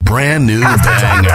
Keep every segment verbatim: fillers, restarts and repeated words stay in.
brand new banger.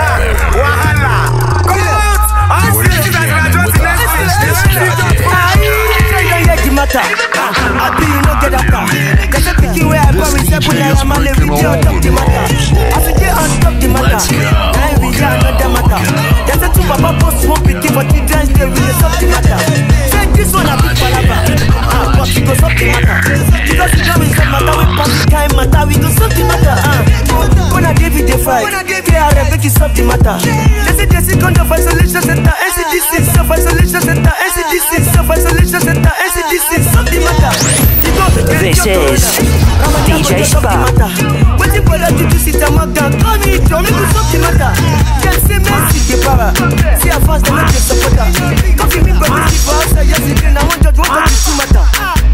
We're just jamming with the hottest jacket. Matter. I be you no get up. Cause I'm picking where I go with seven and I'm only with you on top the matter. I think you on top the matter. Now we got another matter. There's a two papa post smoke picking but you dance there with the top the matter. Say this one a big palava. Ah, but you go something matter. Because you know it's a matter with party time matter. We do something matter. Ah, when I give you the fight, K R M make you something matter. This is the second of isolation center. N C D C self-isolation center. N C D C self-isolation center. N C D C. This is D J Spa. What you call it to sit a maga? Come here, tell me what's up the matter. Can't say merci, the power. See how fast they make you supporter. Come to me, but you see for us. Yes, you can. I want to do what you matter.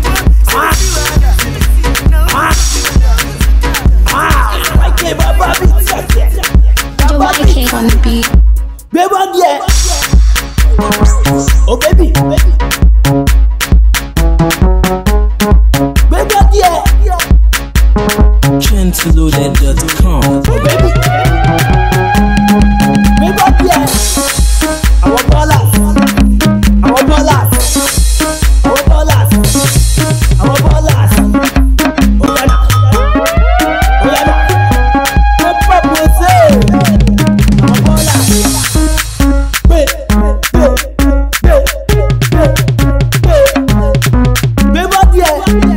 I can't buy The white cake on the beat. Baby, yeah. Oh, baby, baby. Gentleloaded dot com. Oh, baby. Baby, yeah. I want dollars. I want dollars. I want dollars. I want dollars. Oh, yeah. Oh, yeah. What pop you say? I want dollars. Wait, wait, wait, wait, wait. Baby, yeah.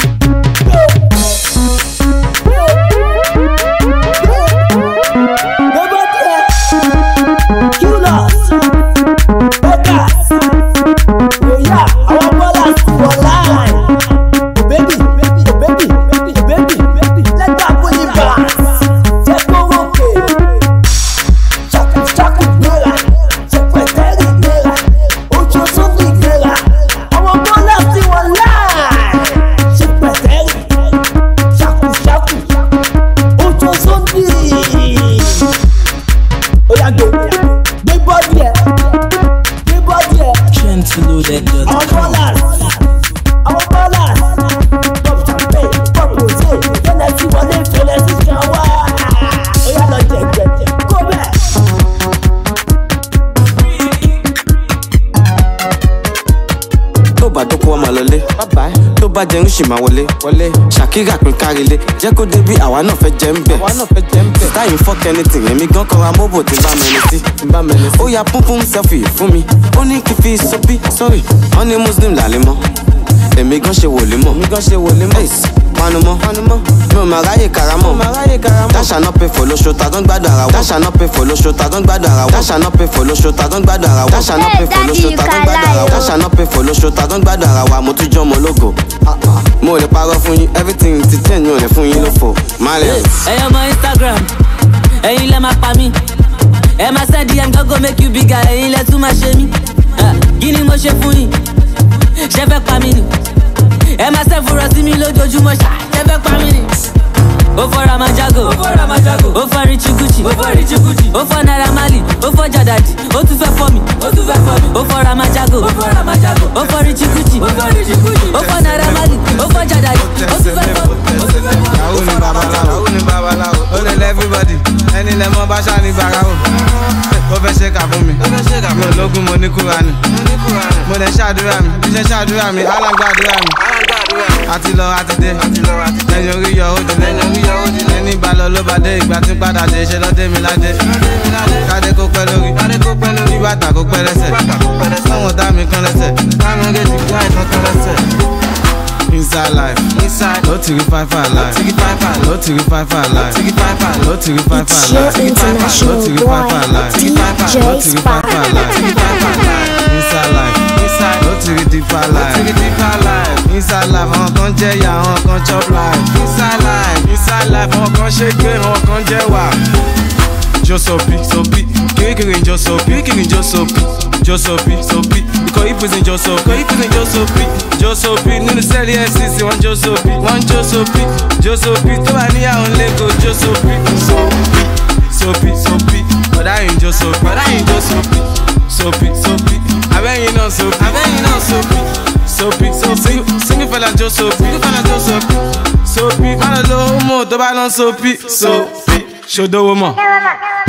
bàjẹ́ ń ṣì máa wọlé wọlé Shakira pín kárílé jẹ́ kó dé bí àwa náà fẹ́ jẹ́ ń bẹ̀ táyì fuck anything èmi gan kọ́ra mọ́bò tí bá mẹ́ni sí ó ya púnpún selfie fún mi ó ní kí fi sọ́bí sorry wọ́n ní muslim làlẹ́ mọ́ èmi gan ṣe wòlé mọ́ panumọ́ mi ò máa ráyè karamọ́ dáṣà náà pè fò lóṣù tàgán gbádùn ara wa dáṣà náà pè fò lóṣù tàgán gbádùn ara wa dáṣà náà pè fò lóṣù tàgán gbádùn ara wa dáṣà náà pè fò lóṣù tàgán gbádùn ara wa dáṣà náà pè fò lóṣù tàgán gbádùn ara wa mo tún jọ́ ọmọ ológo mo lè parọ́ fún yín everything ti ten mi ò lè fún yín lófo malẹ̀. ẹyọ ọmọ Instagram ẹ̀yin lẹ máa pa mí ẹ máa send D M go make you bigger ẹ̀yin lẹ tún máa ṣe mí kí ni mo ṣe fún yín ṣe fẹ́ pa mí ni ẹ máa ṣe fúnra sí mi lójoojúmọ́ ṣá ṣe fẹ́ pa mí ni. ó fọ́ Ramajago ó fọ́ Richie Gucci ó fọ́ Naira Marley ó fọ́ Jadadi ó tún fẹ́ fọ́ mi ó fọ́ Ramajago ó fọ́ Richie Gucci ó fọ́ Naira Marley ó fọ́ Jadadi ó tún fẹ́ fọ́ mi. yahoo ni babaláwo ni babaláwo ó lè lẹ́ everybody ẹni lẹ́ mọ́ bá ṣáà ní barawo ó fẹ́ ṣe kà fún mi mi ò lógún mo ní Kúránì mo lè ṣàdúrà mi bí ṣe ṣàdúrà mi alágbàdúrà mi àti lọ àti dé ẹni orí yọ ó dilé ẹni bá lọ ló bá dé ìgbà tí padà dé ṣe lọ́dé mi ládé kádé kó pẹ́ lórí bí bàtà kó pẹ́ lẹ́sẹ̀ ọ̀hún dá mi kan lẹ́sẹ̀ táwọn gẹ̀ẹ́sì gbá ìkan kan lẹ́sẹ̀. Inside life, inside, no to five five life, no to five five life, no to five five life, no to five five life, no to five five life, inside life, inside, no to deeper life, inside life, àwọn kan jẹ ya, àwọn kan chop life, inside life, inside life, àwọn kan shake gbé, àwọn kan jẹ wà. Josopi, sopi, kirikiri Josopi, kirikiri Josopi, Josopi, sopi, ikọ̀ ìpèsè Josopi, ikọ̀ ìpèsè Josopi, Josopi, nínú sẹ́ẹ̀lì F C C wọ́n Josopi, wọ́n Josopi, Josopi, tó wà níyàwó lẹ́kọ̀ọ́ Josopi, sopi, sopi, sopi, ọ̀dà yìí Josopi, ọ̀dà yìí Josopi, sopi, sopi, abẹ́yìn náà sopi, abẹ́yìn náà sopi, sopi, sopi, single fella Josopi, single fella Josopi, sopi, má lọ lówó mọ́ tó bá lọ sopi, sopi, ṣòdòwò mọ́.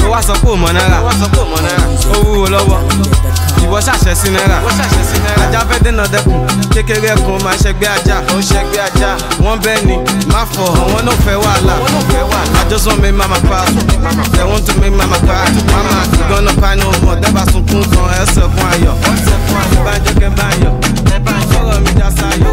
ó wá sọ pé ò mọ náírà, ó wúwo lọ́wọ́, ìwọ ṣàṣẹ sí náírà. Ajá fẹ́ dènà dẹ́kun, kékeré ẹkùn máa ṣẹgbẹ́ ajá. Ó ṣẹgbẹ́ ajá, wọ́n bẹ́ẹ̀ ni, má fọ̀ àwọn náà fẹ́ wàhálà. I just want me mama pass, they want to make mama cry. Mama ti gonna buy no more, dábàá sunkún kan ẹsẹ̀ fún ayọ̀. Bájọ́ kẹ́ báyọ̀, ọ̀rọ̀ mi já sáyọ̀.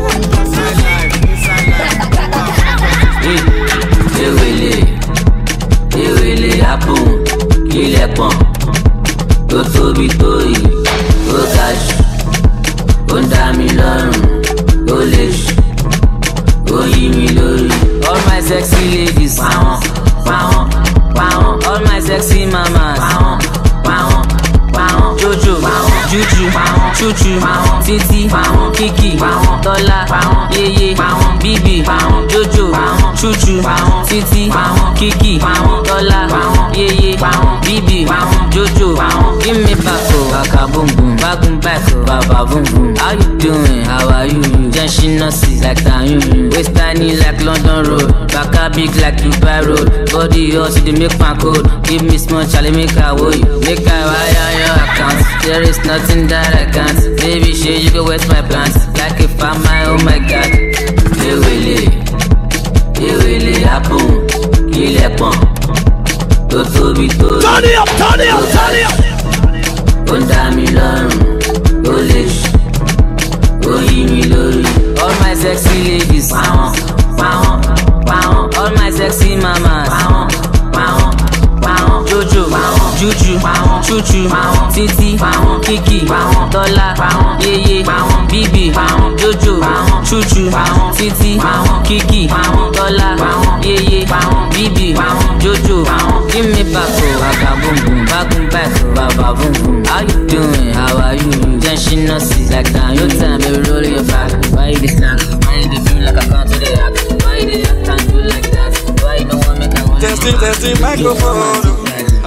Ewele, ewele àpò, ilẹ̀ pọ̀n, tó tóbi tó yìí, ó ga jù, ó ń dá mi lọ́rùn, ó lè jù, ó yí mi lórí. All my sexy ladies, pàwọn, pàwọn, pàwọn. All my sexy mamas, pàwọn, pàwọn, pàwọn. Jojo, pàwọn, Juju, pàwọn, Chuchu, pàwọn, Titi, pàwọn, Kiki, pàwọn, Tọ́lá, pàwọn, Yeye, pàwọn, Bibi, pàwọn, Jojo, pàwọn, Chuchu, pàwọn, Titi, pàwọn, Kiki, pàwọn, Tọ́lá, pàwọn, Yeye, pàwọn, Bibi, pàwọn, Jojo, pàwọn. Give me back, oh, baka boom boom, back boom back, oh, baba boom boom. How you doing? How are you? Jenshi nurses like Tanyun, waist tiny like London Road, baka big like Dubai Road. Body hot, you dey make my code. Give me small, Charlie, make I woe you, make I wire your account. There is nothing that I can't. Baby, shit, you go waste my plans. Like if I'm my, oh my God. Ewele, ewele àpò, ilẹ̀ pọ̀n, tó tóbi tó yìí. Turn it up, turn it up, turn it up. Ó ń dá mi lọ́rùn, ó lè jù, ó yí mi lórí. All my sexy ladies, pàwọn, pàwọn, pàwọn. All my sexy mamas, pàwọn, pàwọn, pàwọn. Jojo, pàwọn, Juju, pàwọn, Chuchu, pàwọn, Titi, pàwọn, Kiki, pàwọn, Tọ́lá, pàwọn, Yeye, pàwọn, Bibi, pàwọn, Jojo, pàwọn, Chuchu, pàwọn, Titi, pàwọn, Kiki, pàwọn, Tọ́lá, pàwọn, Yeye, pàwọn, Bibi, pàwọn, Jojo, pàwọn. Give me back, oh, baka boom boom, back boom back, oh, baba boom boom. How you doing? How are you? Jenshi nurses like that. Your time, baby, roll your back. Why you this snack? Why you do like I can't do the act? Why you the act and do like that? Why you don't want me to? Testing, testing, microphone.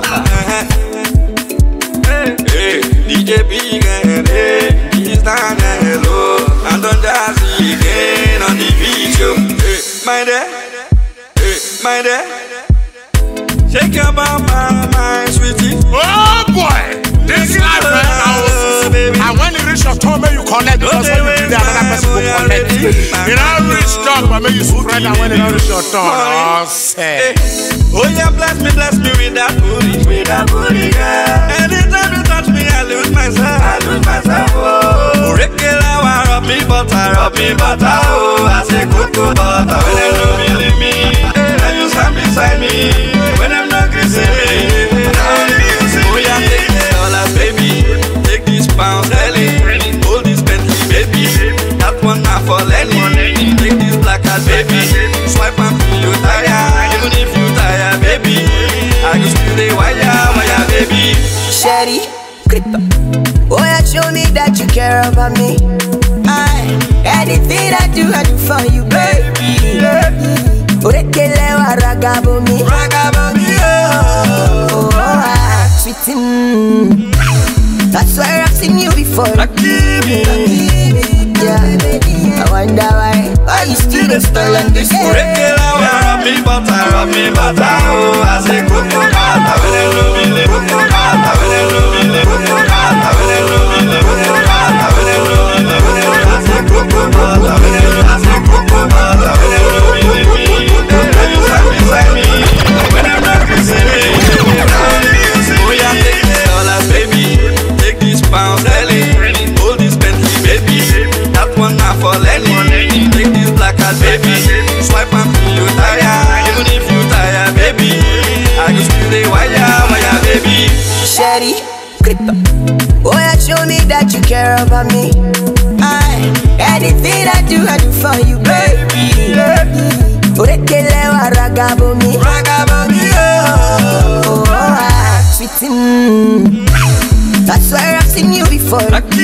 Hey, hey, D J Big and hey, he's down hello. And don't jazzy again on the video. Hey, my day, hey, my day. Shake your mama, my sweetie. Oh boy, this life right now, baby. And when you reach your turn, you collect because when you do that, another person will collect it. You don't reach talk, but maybe you spread and when you don't reach your turn, oh say. Oh yeah, bless me, bless me with that booty, with that booty, girl. Anytime you touch me, I lose myself, I lose myself. Oh, regular, rub me butter, rub me butter. Oh, I say cocoa butter. When they don't believe me, then you stand beside me. When I'm not kissing me, oh yeah, take the dollars, baby. Take these pounds, Ellie. Hold this Bentley, baby. That one not for Lenny. Take this black card, baby. Swipe and feel you tired. Even if you tired, baby, I go still the wire, wire, baby. Sherry, Krita. Oh, yeah, show me that you care about me. I, anything I do, I do for you, baby. Orekelewa ragabomi, ragabomi, oh, oh, sweet, mm. That's why I've seen you before. Yeah, I wonder why, why you still the style and this. Orekelewa rub me butter, rub me butter, oh, I say cocoa butter, when they love me, they cocoa butter, when they love me, they cocoa butter, when they love me, they cocoa butter, when they love me, they cocoa butter, I say cocoa butter, when they love me, I say cocoa butter, when they love me, they cocoa butter. Beside me, when I'm not kissing me, oh yeah, take the dollars, baby. Take these pounds, Ellie. Hold this Bentley, baby. That one not for Lenny. Take this black card, baby. Swipe and feel you tired. Even if you tired, baby, I go still the wire, wire, baby. Sherry, Krita. Oh yeah, show me that you care about me. I, anything I do, I do for you, baby. Orekelewa ragabomi, ragabomi, oh, oh, oh, sweet, mm. That's why I've seen you before.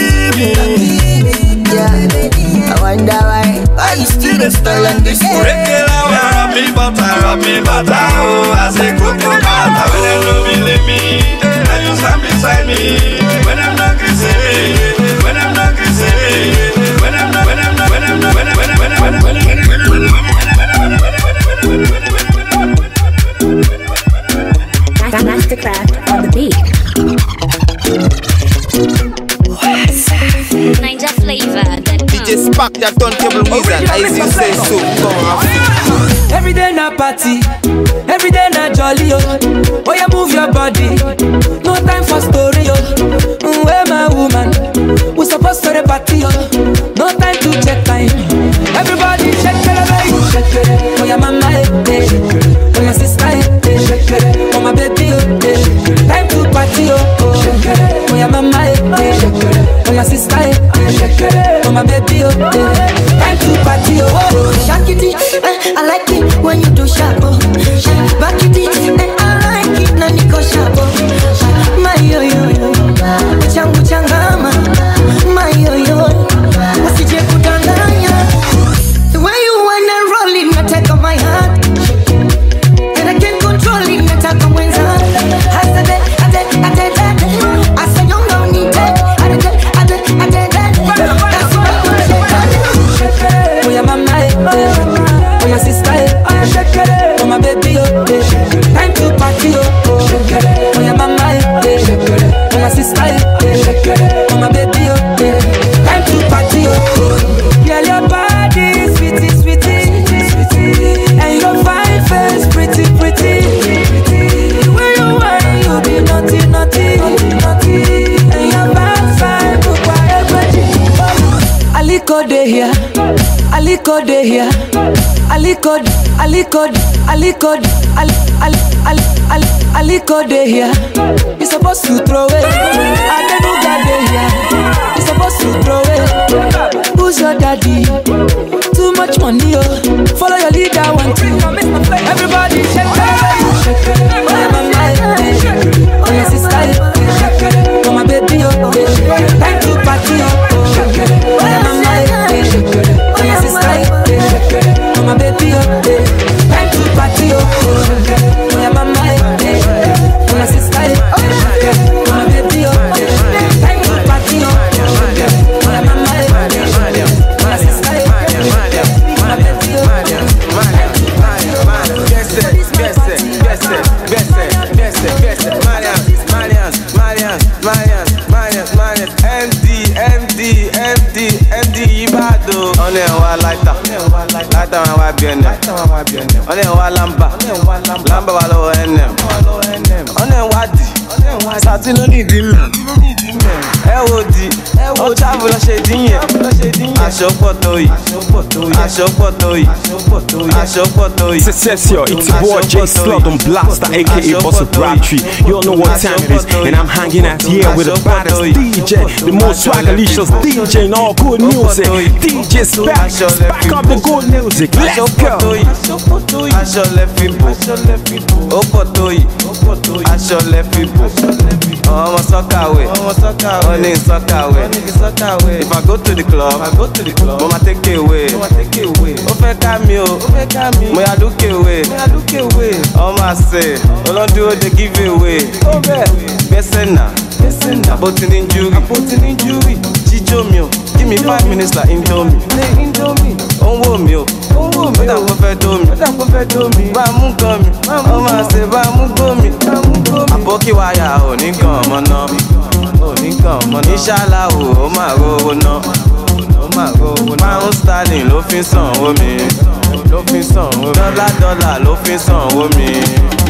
Yeah, I wonder why, why you still the style and this. Orekelewa rub me butter, rub me butter, oh, I say cocoa butter. When they don't believe me, then you stand beside me. When I'm not kissing me, when I'm not kissing me, when I'm not, when I'm not, when I'm not, when I'm not, when I'm not, when I'm not, when I'm not, when I'm not. Mastercraft Pack that turntable wizard, as you say so. Every day na party, every day na jolly, oh. Oh, you move your body, no time for story, oh. Mm, where my woman, we supposed to the party, oh. No time to check time. Everybody shake it, baby, shake it. Oh, your mama, eh, eh. Oh, your sister, eh, eh. Shake it. Oh, my baby, oh, eh. Time to party, oh, oh. Shake it. Oh, your mama, eh, eh. Shake it. Oh, your sister, eh, eh. Shake it. Oh, my baby, oh, eh. Time to party, oh, oh. Shake it, eh, I like it when you do sharp, oh. Back it, eh, I like it, na niko sharp, oh. My yo yo yo, changu changama. My yo yo, usije kudanganya. The way you wanna roll it, nataka my heart, and I can't control it, nataka mwenza. Hasade, ade, ade, ade, asanyonga unite, ade, ade, ade, ade. That's why you shake it. Oh, your mama, eh, oh, your sister, eh, oh, my baby, oh, eh. Time to party, oh, oh. Oh, your mama, eh, oh, your sister, eh, oh, my baby, oh, eh. Time to party, oh. Yeah, your body, sweetie, sweetie, sweetie, and your fine face, pretty, pretty. When you want, you be naughty, naughty, naughty, and your backside, look why everything. Aliko de here, Aliko de here, Aliko, Aliko, Aliko, Al, Al, Al, Al, Aliko de here. You supposed to throw it. Adenuga de here. You supposed to throw it. Who's your daddy? Too much money, oh. Follow your leader, one two. Everybody shake it, shake it. Oh, your mama, eh. Oh, your sister, eh. Oh, my baby, oh. Time to party, oh. Oh, your mama, eh. Oh, your sister, eh. Oh, my baby, oh. Time to party, oh. Oh, your mama, eh. Oh, your sister, eh. Oh, my baby, oh. Time to party, oh. Oh, your mama, eh. Oh, your sister, eh. Oh, my baby, oh. Guess it, guess it, guess it, guess it, guess it, guess it. Marians, Marians, Marians, Marians, Marians, Marians. M D, M D, M D, M D, Ibado. On est en lighter, lighter on va bien. On est en lamba, lamba va lo N M. On est wadi, Sati no need him. Ẹ wo di, ó travel lọ ṣe dín yẹn. Aṣọ pọ̀ tó yìí, aṣọ pọ̀ tó yìí, aṣọ pọ̀ tó yìí. Success here, it's your boy J Slug on Blaster, aka Boss of Crabtree. You all know what time it is, and I'm hanging out here with the baddest D J, the most swagalicious D J in all good music. D J Spack, back up the good music. Let's go. Aṣọ lẹ fi bò, ó pọ̀ tó yìí, aṣọ lẹ fi bò. Ọmọ sọ́kàwé, ó ní sọ́kàwé. If I go to the club, mo ma take away. Ó fẹ́ ká mi o, mo yà look away. Ọmọ àṣẹ, olódúró dey give away. Gbẹ́sẹ̀ náà, àbótí ní júwì. Jíjó mi o, give me five minutes like Indomie. Ó ń wò mí o, ó dà kó fẹ́ dó mi. Bá a mú gan mi, ọmọ àṣẹ bá a mú gbó mi. Àbókí wáyà ò ní gan ọmọ náà. Inshallah o, ó máa rówó ná. Pound sterling ló fi sanwó mi. Dọ́là dọ́là ló fi sanwó mi.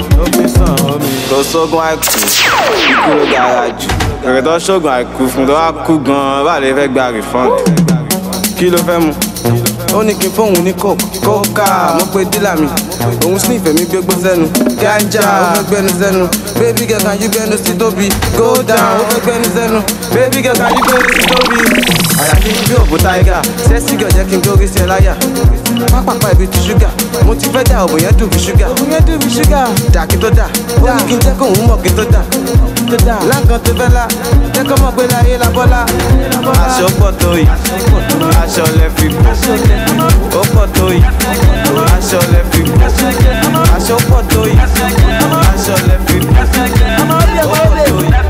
Kò sógun àìkú, ikú ló dára jù. Kẹ̀kẹ́ tó ṣógun àìkú fún tó wá kú gan-an, bá lè fẹ́ gba refund. Kí ló fẹ́ mu? Ó ní kí n fóun ní coke, kókà, mo pe dílà mi. Òun sniff èmi gbégbó sẹ́nu. Ganja, ó fẹ́ gbẹ́nu sẹ́nu. Baby girl, can you gbẹ́nu sí tóbi? Go down, ó fẹ́ gbẹ́nu sẹ́nu. Baby girl, can you gbẹ́nu sí tóbi? Àyà kí n gbé òbò tiger. Sẹ́sì girl jẹ́ kí n gbórí sí ẹ láyà. Pápápá ibi ti ṣúgà. Mo ti fẹ́ dà òbò yẹn dùn bí ṣúgà. Òbò yẹn dùn bí ṣúgà. Dà kí tó dà. Ó ní kí n jẹ́ kóun mọ̀ kí tó dà. Láǹkan tó fẹ́ la. Jẹ́ kó mọ̀ pé láyé la bọ́lá. Aṣọ pọ̀ tó yìí. Aṣọ lẹ fi bò. Ó pọ̀ tó yìí. Aṣọ lẹ fi bò. Aṣọ pọ̀ tó yìí. Aṣọ lẹ fi bò. Ó pọ̀ tó yìí.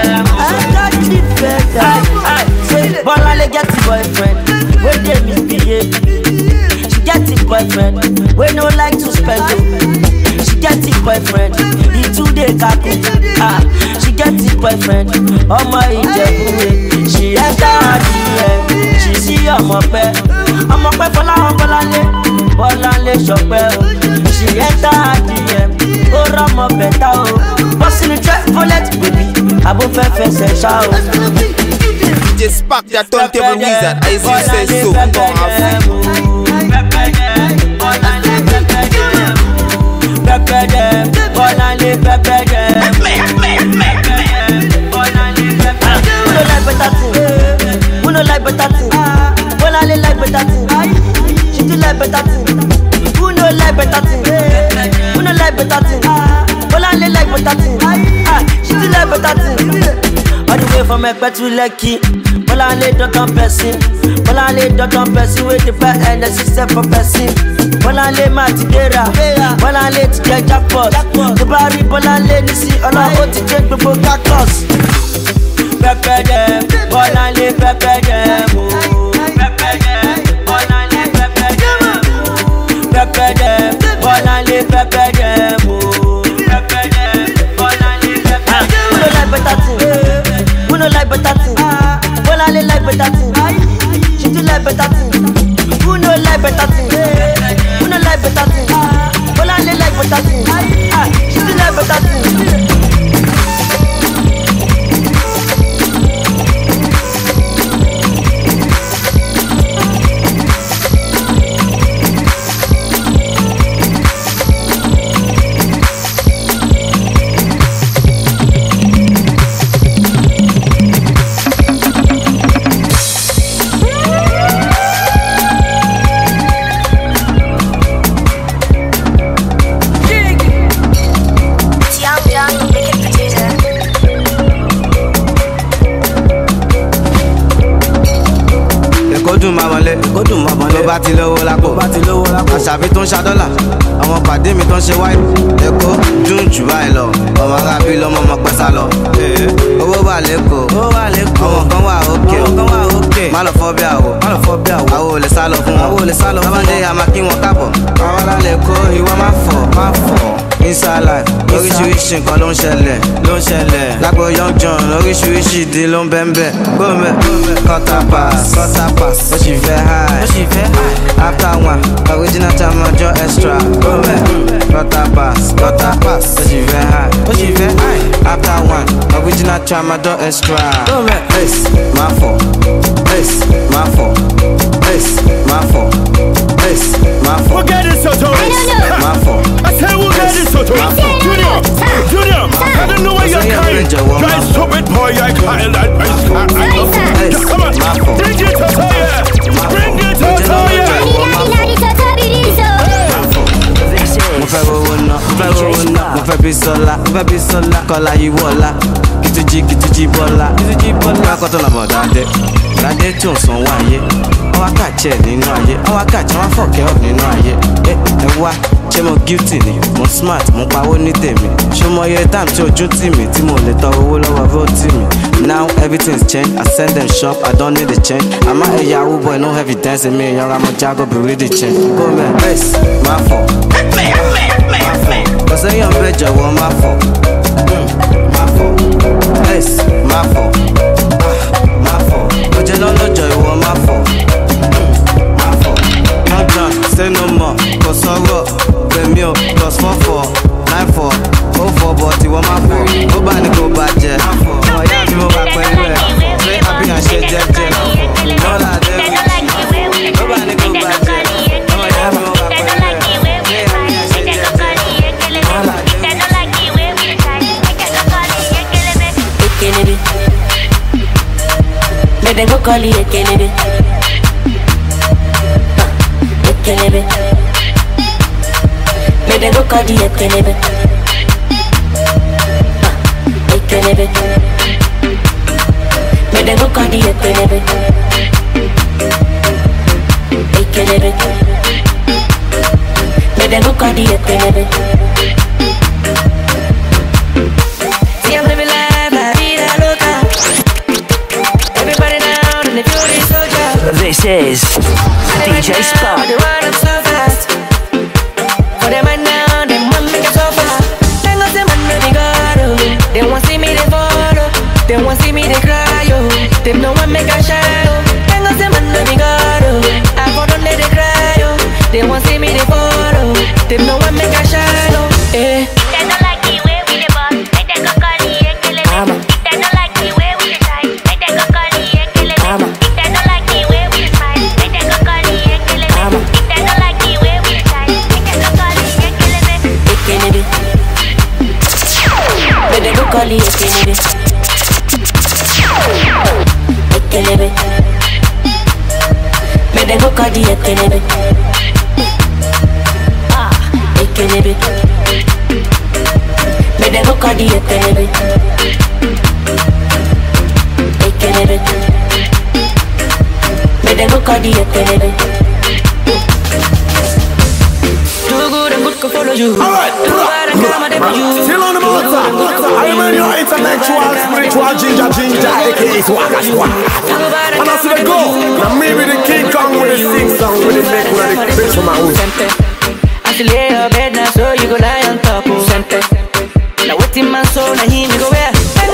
Bola get a boyfriend, where they misbehave. She get a boyfriend, we no like to spend it. She get a boyfriend, he too dey kaku. Ah, she get a boyfriend, oh my Ijebu. She enter her D M, she see ọmọ pẹ́ ọmọ pẹ́ fọláhàn bọ́láńlé bọ́láńlé ṣọpẹ́ o she enter her D M ó rọ́mọ bẹ̀tà o bọ́sínú Chevrolet baby abófẹ́ fẹsẹ̀ ṣá o. D J Spark, that turntable wizard, I see you say so. Pepper them, Bolande pepper them. Who no like better thing? Who no like better thing? Bolande like better thing. She do like better thing. Who no like better thing? Who no like better thing? Bolande like better thing. Ah, she do like better thing. All the way from Ekpe to Lekki. Bolande don't come person. Bolande don't come person with the back and the system for person. Bolande Matidera. Bolande to get jackpot. The barry Bolande ni si all I want to take before cactus. Pepper them, Bolande pepper them. Pepper them, Bolande pepper them. Pepper them, Bolande pepper them. Pepper them, Bolande pepper them. Who no like better thing? Who no like better thing? Bolande like better thing. She do like better thing. Who no like better thing? Who no like better thing? Bolande like better thing. Ah, she do like better thing. bá ti lówó lápò àṣàbí tó ń ṣa dọ́là àwọn pàdé mi tó ń ṣe wáìpù èkó dùn jù báyìí lọ ọmọ arábí lọmọ ọmọ pẹ́sà lọ owó wà lẹ́kọ̀ọ́ ọmọ kan wà òkè má lọ fọ́ bí àwọ̀ àwọ̀ ò lè sá lọ fún wọn tábàndé àmà kí wọn kábọ̀ àwọn alálẹ̀ kó ìwọ má fọ̀ inside life oríṣiríṣi nǹkan ló ń ṣẹlẹ̀ ló ń ṣẹlẹ̀ lágbo young john oríṣiríṣi ìdí ló ń bẹ́ńbẹ́ gómẹ̀ quarter pass quarter pass ó sì fẹ́ high ó sì fẹ́ high after one original time ọjọ́ extra gómẹ̀ quarter pass quarter pass ó sì fẹ́ high ó sì fẹ́ high after one original time ọjọ́ extra gómẹ̀ ace máa fọ̀ ace máa fọ̀ ace máa fọ̀ ace máa fọ̀ we'll get it Soto máa fọ̀ I said we'll get it Soto Junior Junior I don't know where you're carrying guys stupid boy I can't that bass come on bring it to fire bring it to fire mo fẹ́ rówó ná mo fẹ́ rówó ná mo fẹ́ bí sọlá mo fẹ́ bí sọlá kọlá yìí wọ̀ọ́lá kìtìjì kìtìjì bọ́lá kìtìjì bọ́lá kọ́tọ́ lọ́mọ dáadé dáadé tí ò sàn wá ayé wọ́n wá kàjẹ́ nínú ayé wọ́n wá kàjẹ́ wọ́n fọ̀kẹ́ ọ̀ nínú ayé ẹ ẹ wá ṣé mo guilty ni mo smart mo pawó ní tèmi ṣé mo yẹ time tí ojú tì mí tí mo lè tọrọ owó lọ́wọ́ vote mi now everything's changed I send them shop I don't need a change àmọ́ ẹ̀yà awú boy no evidence mi ìyanra mo jágọ́ bìrì the change go man ace máa fọ̀ máa fọ̀ kọ́sẹ́yìn bẹ́ẹ̀ jọ̀wọ́ máa fọ̀ máa fọ̀ ace máa fọ̀ máa fọ̀ ọjọ́ lọ́lọ́jọ́ ìwọ máa fọ̀ máa fọ̀ young john say no more kò sọ̀rọ̀ gbẹ̀mí o plus four four nine four oh four but ìwọ máa fọ̀ ó bá ní kó bàjẹ́ ọmọ ìyá mi mo bá pẹ̀lú ẹ̀ ṣé àbíyàn ṣe jẹ́jẹ́ lọ́la dé ó bá ní kó bàjẹ́ ọmọ ìyá mi mo bá pẹ̀lú ẹ̀ ṣé àbíyàn ṣe jẹ́jẹ́ lọ́la dé. Let them go call you Ekelebe. Ekelebe. Let them go call you Ekelebe. Ekelebe. Let them go call you Ekelebe. Ekelebe. Let them go call you Ekelebe. See I'm living life, la vida loca. Everybody down in the beauty soldier. This is D J Spark. They run up so fast. For them right now, they want me get so far. They gon' say man, they got oh. They want see me, they follow. They want see me, they cry oh. They no one make a shine oh. They gon' say man, they got call it Ekelebe. Ekelebe. Me they go call it Ekelebe. Ah, Ekelebe. Me they go call it Ekelebe. Ekelebe. Me they go call it Ekelebe. Follow you. Alright, still on the motor. I am your intellectual, spiritual ginger ginger, aka Swagga Squad. And I see the go. Now maybe the King Kong with the sing song with the neck with the bitch from my own. I should lay your bed now so you go lie on top of Sente. Now what's in my soul, now he me go where?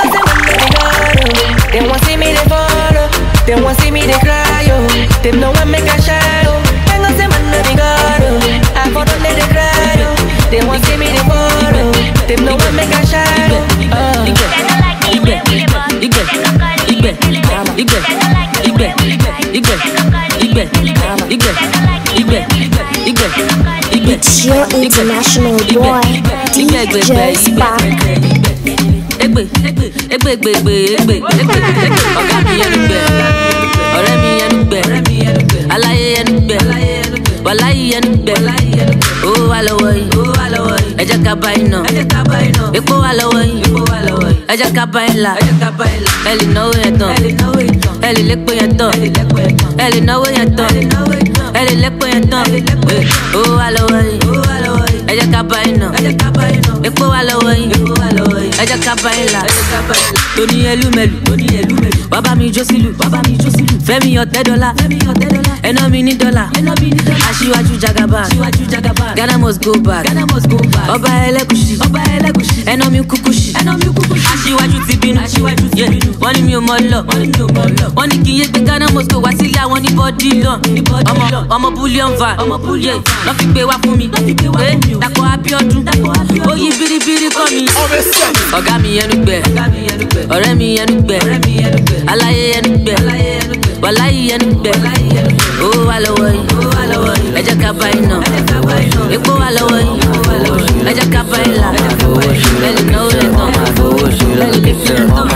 They want see me they follow. They want see me they cry, yo. They know I make a shadow. They want see my name go. I for them they cry, yo. They want see me they follow. They know I make a shadow. Igbe, Igbe, Igbe, Igbe, Igbe, Igbe, Igbe, Igbe, Igbe, Igbe, Igbe, Igbe. It's your international boy, D J Spark. Egbe, egbe, egbe, egbe, egbe, egbe, egbe. Ọ̀gá mi ẹnu gbẹ, ọ̀rẹ́ mi ẹnu gbẹ, aláyé ẹnu gbẹ, wàláyé ẹnu gbẹ. Ó wà lọ́wọ́ yìí, ẹ jẹ́ ká bá iná. Epo wà lọ́wọ́ yìí, ẹ jẹ́ ká bá ilà. Ẹ lè náwó yẹn tán, ẹ lè lépo yẹn tán, ẹ lè náwó yẹn tán, ẹ lè lépo yẹn tán. Ó wà lọ́wọ́ yìí, ẹ jẹ́ ká bá iná. Epo wà lọ́wọ́ yìí, ẹ jẹ́ ká bá ilà. Tony Elumelu, wá bá mi jó sílù, Fẹ́mi ọ̀tẹ́ dọ́là, ẹná mi ní dọ́là. Aṣíwájú Jagaban, Ghana must go back. Ọba ẹlẹ́gùṣì, ẹná mi kúkúṣì. Aṣíwájú ti bínú, wọ́n ní mi ò mọ̀ lọ. Wọ́n ní kí n yé gbé Ghana must go wá sílé àwọn ní bọ́dí lọ. Ọmọ bullion van, lọ́ fi gbé wá fún mi. Dàpọ̀ Abíọ́dún, ó yí biribiri kọ́ mi. Ọ̀gá mi ẹnu gbẹ, ọ̀rẹ́ mi ẹnu gbẹ, aláyé ẹnu gbẹ, wàláyé ẹnu gbẹ. Ó wà lọ́wọ́ yìí, ẹ jẹ́ ká bá iná. Epo wà lọ́wọ́ yìí, ẹ jẹ́ ká bá ilà. Ẹ lè náwó ẹ̀ tán, ẹ lè lè fi ẹ̀ tán.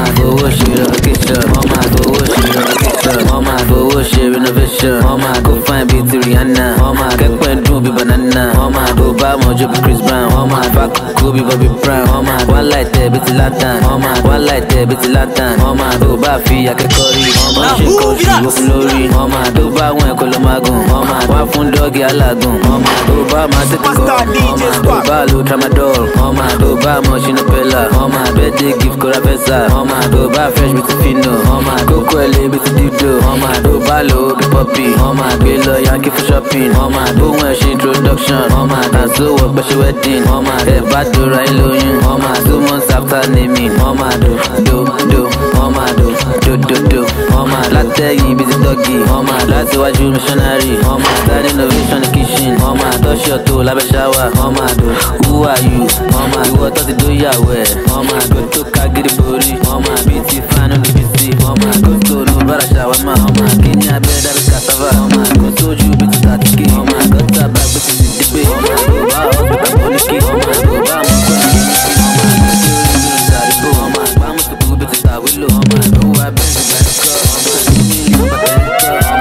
Mama fowó ṣe renovation. Mama go find bíi ti Rihanna. Mama kẹ́pẹ́ dùn bíi banana. Mama tó bá mọ̀jú bíi Chris Brown. Mama fàkókò bíi Bobby Brown. Mama wá láìtẹ́ bíi ti Latan. Mama wá láìtẹ́ bíi ti Latan. Mama tó bá fi akẹ́kọ̀ọ́ rí. Mama ṣe kọ́ oṣù wọ́n fún lórí. Mama tó bá wọn ẹ̀kọ́ ló máa gùn. Mama wá fún dọ́ọ̀gì alágùn. Mama tó bá máa tètè kọ́. Mama tó bá lo tramadol. Mama tó bá mọ̀ ṣínú pẹ́lá. Mama birthday gift kóra fẹ́sà. Mama tó bá fresh bíi ti Fino. Mama kókó ẹ̀ lé bíi ti Dido. Mama tó bá lo bí Poppy. Mama gbé lọ Yankee fún shopping. Mama bóun ẹ̀ ṣe introduction. Mama tàǹsó wọ gbẹ́sẹ̀ wedding. Mama ẹ̀ bá dora ẹ̀ lóyún. Mama two months after naming. Mama do do do. Mama do do do do. Mama látẹ̀yìn bíi ti dọ́gì. Mama láti wájú missionary. Mama start innovation in kitchen. Mama tọ́ṣọ̀ tó lábẹ́ ṣáwà. Mama do who are you? Mama ìwọ tó ti dóyàwó ẹ̀. Mama go tó ká gidi borí. Mama bíi ti fánú níbi sí. Mama go tó ló bára ṣàwámà. Mama kí ni abẹ́ dábì cassava. Mama go tójú bíi ti tàtíkì. Mama gọ́tà bá gbé ti ti dígbé. Mama tó bá ọ̀gbìn bá pọ́líkì. Mama tó bá mú kọ́ ní kíkì. Mama tó tó rí bí ìsàrígbó. Mama gbá mú tó kú bíi ti tàwílò. Mama tó wá bẹ́ẹ̀ ti gbà ní kọ́. Mama tó ní ìlú bàbá ní kọ́.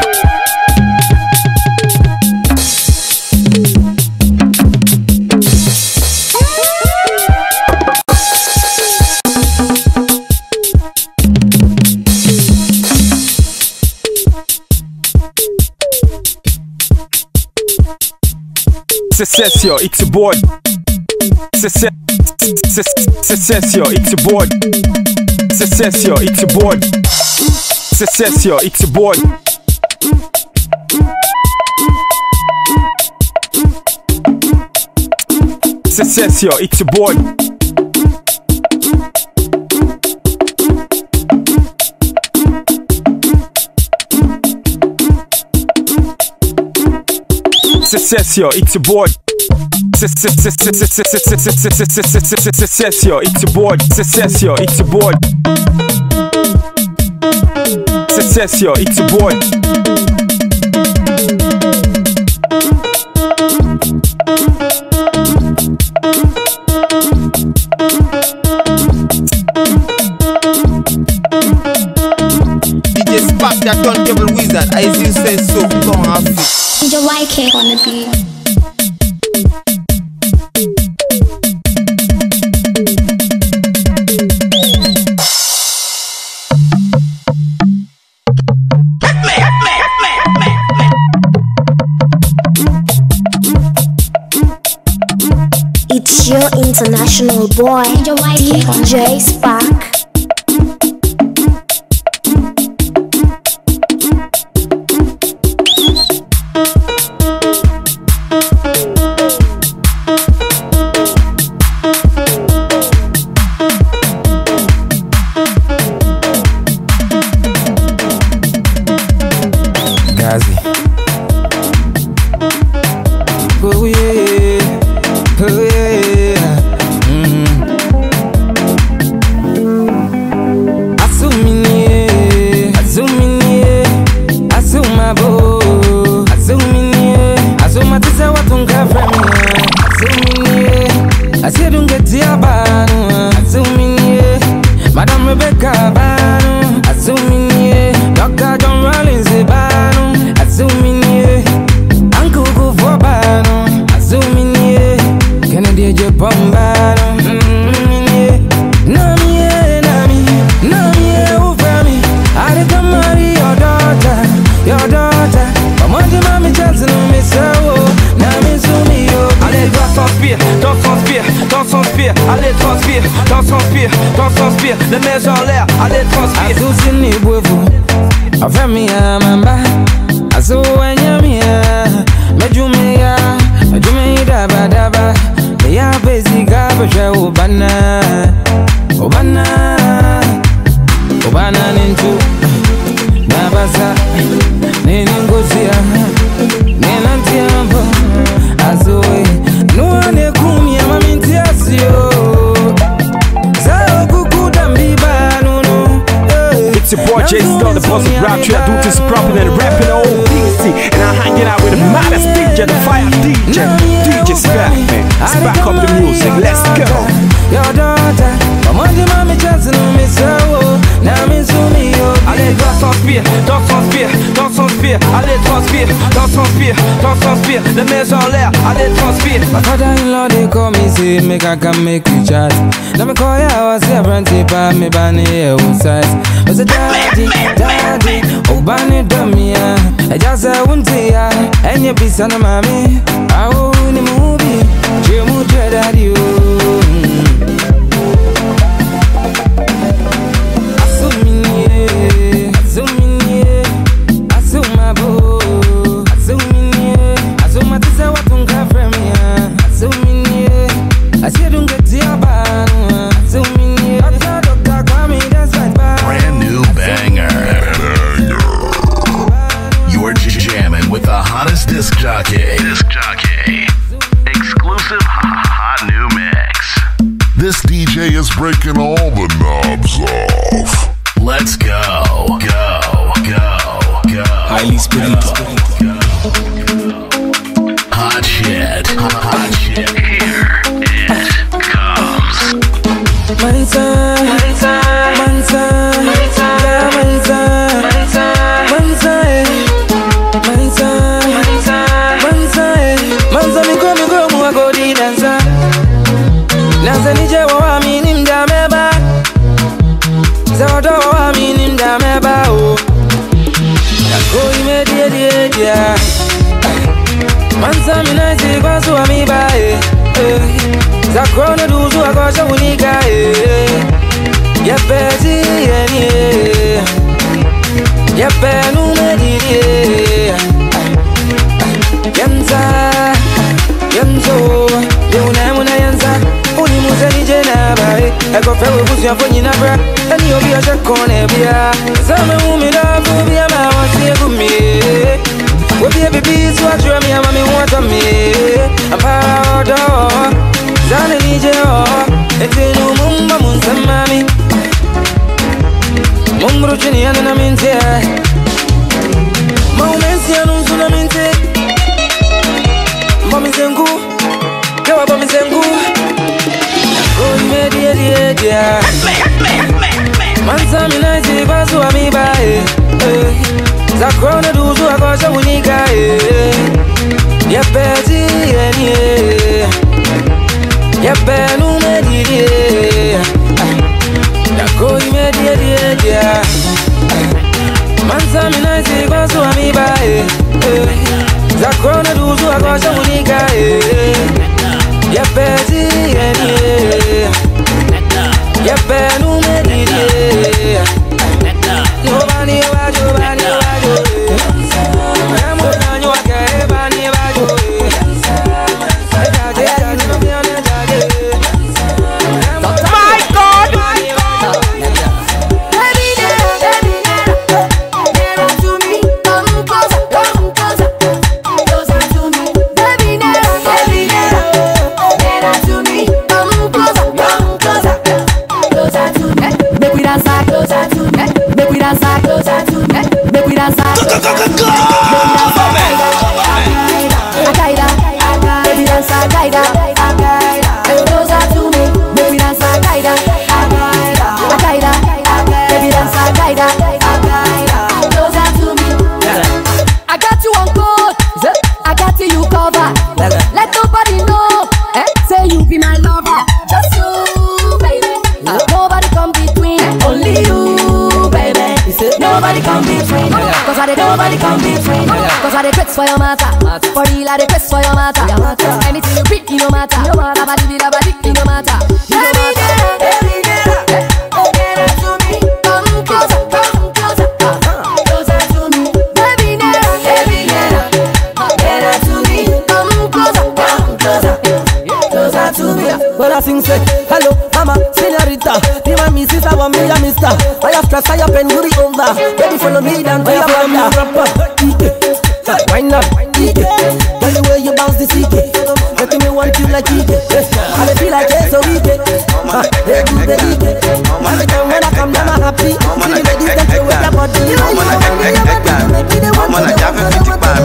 Secessio, it's a boy. Secessio, it's a boy. Secessio, it's a boy. Secessio, it's a boy. Secessio, it's a boy. Secessio, it's a boy. Secessio, it's a boy. Secessio, it's a boy. Secessio, it's a boy. that turntable wizard. I see you say so. Come on, fit. D J Y K on the beat. It's your international boy, D J Spark. Gazi. Oh yeah, oh yeah. Mm. Asumini, asumini, asumabo, asumini, asumatisa watunga frami, asumini, asirungetia banu, asumini, Madam Rebecca banu, asumini, Doctor John Rollins banu, asumini, Uncle Gufo banu, asumini, Kennedy Japan banu, Nami, Nami, Nami, Ufami, I did marry your daughter, your daughter. But one day, mommy, chance to me so, Nami, Sumi, yo. Allez, danse en spire, danse en spire, danse en spire. Allez, transpire, danse en spire, danse en spire. Les mains en l'air, allez, transpire. Asusini bwevu, afemi ya mamba. Asu enyamia, mejumia, mejumia daba daba. Ya bezi gabasha ubana, ubana, ubana nintu, nabasa, niningozia, ninantiambo, azoe, nuane kumia mamintiasio, sao kukuda mbiba nuno. It's your boy J Star, the boss of rap tree. I do this proper and rapping all D C, and I'm hanging out with the maddest D J, the fire D J, D J Spark, man. Let's back up the music, let's go. Your daughter, I'm on the mommy chance to me so. Now me so me yo. Allez, danse en spire, danse en spire, danse en spire. Allez, transpire, danse en spire, danse en spire. Les mains en l'air, allez, transpire. My father-in-law they call me say make I can make you chat. Now me call ya, I say brandy pa me bani e outside. I say daddy, daddy, oh bani dumia. I just say wunti ya, and you be son of mommy. I own the movie, you mu daddy oh. Asumini, asumini, asumabo, asumini, asumatisa watunga fremia, asumini, asirungetia banu, asumini, doctor doctor kwami that's right banu. Brand new banger. You're jamming with the hottest disc jockey. Disc jockey. Exclusive hot new mix. This D J is breaking all the knobs off. Let's go, go, go, go. Highly spiritual. Hot shit, hot shit. Here it comes. Mansa, Mansa, Mansa, Mansa, Mansa, Mansa, Mansa, Mansa, Mansa, mi go, mi go, mi go di dansa. Dansa ni je wa mi ni mdameba. Zaodo wa mi ni mdameba o. Yako ime die die dia. Mansa mi na zi kwa suwa mi ba eh. Zakrona duzu akosha unika eh. Yepezi yeni eh. Yepenu mediri eh. Yanza, yanzo, yuna muna yanza. Uni museni jena bae. Eko fewe busi ya fonyi na bra. Eni obi ya shakone bia. Zame umi na fubi ya mawasi ya gumi. Webi ya bibi suwa chua mi ya mami wata mi. Ampara odo. Zane nije o. Eti nu mumba munsa mami. Mumbru chini ya nina minti. Maumensi ya nunsu na minti. Bomi zengu. Kewa bomi zengu. Go ime die die die. Mansa mi na isi kwa suwa mi bae. Zakona duzu akosha unika Ya peti eni Ya penu medidi Ya koi medidi Mansa mina isi kwa suwa miba Zakona duzu akosha unika Ya peti eni Ya penu medidi Yobani wajo, yobani wajo Emo kanyo wake, ebani wajo My God! Nobody come between. Cause I dey press for your matter. For real I dey press for your matter. Anything you pick, it no matter. Nobody be nobody, it no matter. It no matter. Baby girl, get up to me. Come closer, come closer, closer to me. Baby girl, baby girl, get up to me. Come closer, come closer, closer to me. But I sing say, hello, mama, señorita. Be my missus, I want me a mister. I have stress, I have pen, you the over. Baby, follow me down to your brother. Why not? Tell the way you bounce the C K. Making me want you like E K. I feel like it's so weak. They do the E K. Every time when I come down, I'm happy. See the ladies that play with your body. I'm on a Java fifty by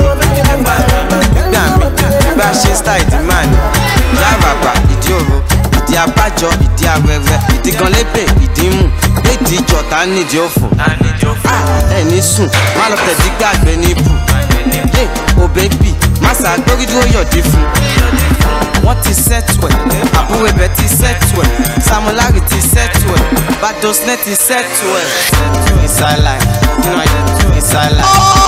me. Bash style the man. Java, idioro. Ìdí abájọ, ìdí awẹ́wẹ́, ìdí kan lébè, ìdí mú, ìdí ìjọ ta nídìí òfò. Ẹni sùn, má lọ tẹ̀dí gbàgbé ní ibù. Yé, o bébì, má ṣàgbórí dúró yọ̀dí fún. Wọ́n ti sẹ́tù ẹ̀, àbúrò ibẹ̀ ti sẹ́tù ẹ̀, Samolari ti sẹ́tù ẹ̀, Badosnet ti sẹ́tù ẹ̀. Ìsàlàyé, nínú ayé, ìsàlàyé,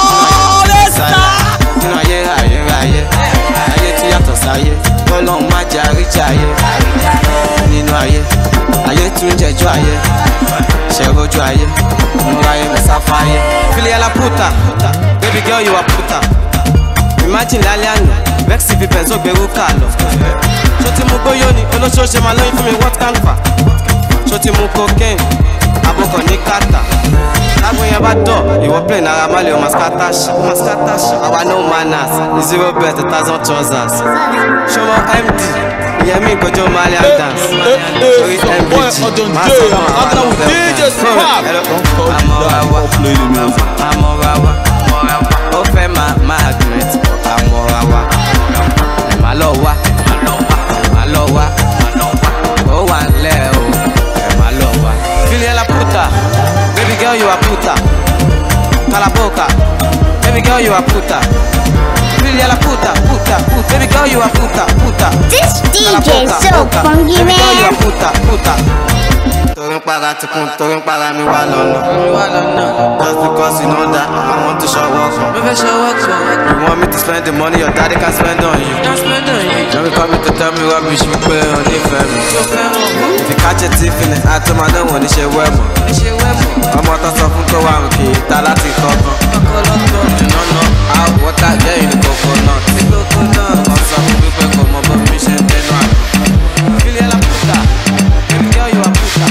nínú ayé, ayé, ayé, ayé tí yàtọ̀ sáyé, Ọlọ́run má jẹ́ àríjà ayé. Nínú ayé, ayé tún jẹjọ́ ayé, ṣẹ̀rọ̀jú ayé, mú ayé mẹ́sàfà ayé. Filiya la puta, baby girl you a puta. Imagine lálẹ́ àná, vex fi bẹ̀zọ́ gbèrú kà lọ. Ṣó ti mú gbóyó ni, olóṣooṣe máa lóyún fún mi what can fa? Ṣó ti mú cocaine, abọ́kọ̀ ní kàtà. Lágbóyún yẹn bá dọ̀, ìwọ play náírà má lè o mascatash. Àwa no manners, zero bet, a thousand trousers. Ṣé wọ́n M D? Yeah, me go to Malian dance. Sorry, M V G. Master, I'm on D J Spot. I'm on play the music. I'm on Rawa. Open my magnet. I'm on Rawa. Malowa. Malowa. Oh, one Leo. Malowa. Filiya la puta. Baby girl, you a puta. Calaboca. Baby girl, you a puta. Filiya la puta, puta, puta. Baby girl, you a puta, puta. This D J so funky, man. Baby girl, you a puta, puta. Torin para tukun, torin para mi wa lọ́nà. Just because you know that I want to show off. You want me to spend the money your daddy can spend on you. Don't call me to tell me rubbish, you pay on the family. If you catch a thief in the eye, tell me I don't want to share well. I'm out of something to want to keep. Talati koko. You don't know how water get in the coconut. I'm sorry, people come up with me, shit, they know. Filiya la puta. Baby girl, you a puta.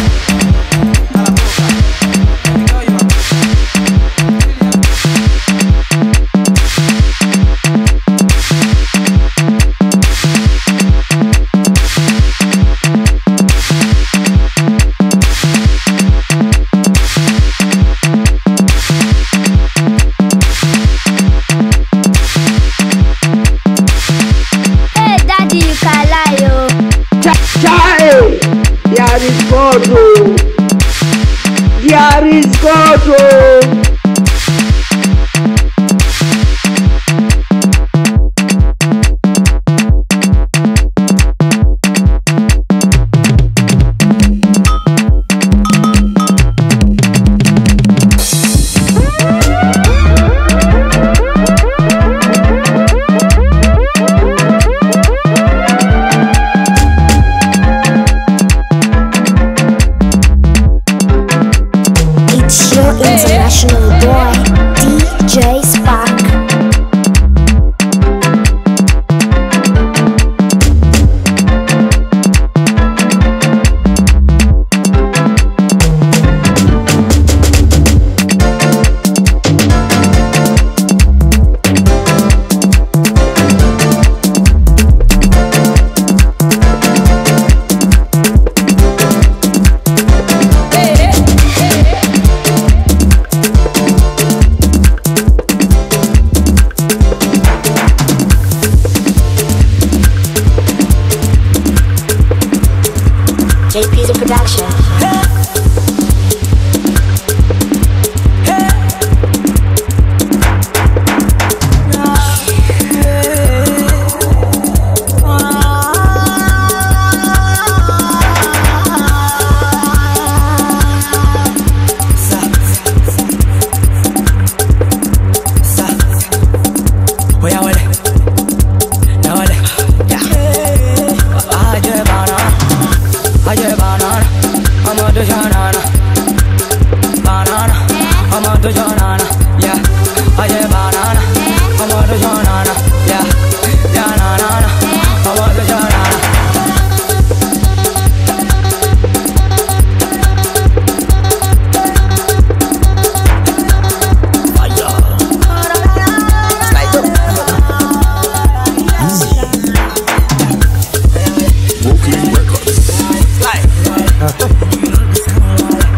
There is God, oh. There is God, oh.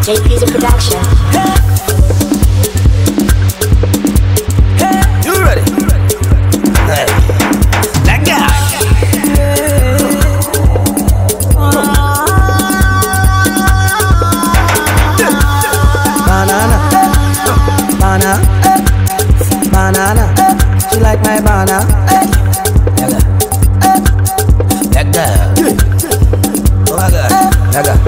J P's a production. Hey, you ready? Hey, that guy. Banana, banana, banana. She like my banana. That girl. Oh my God. That girl.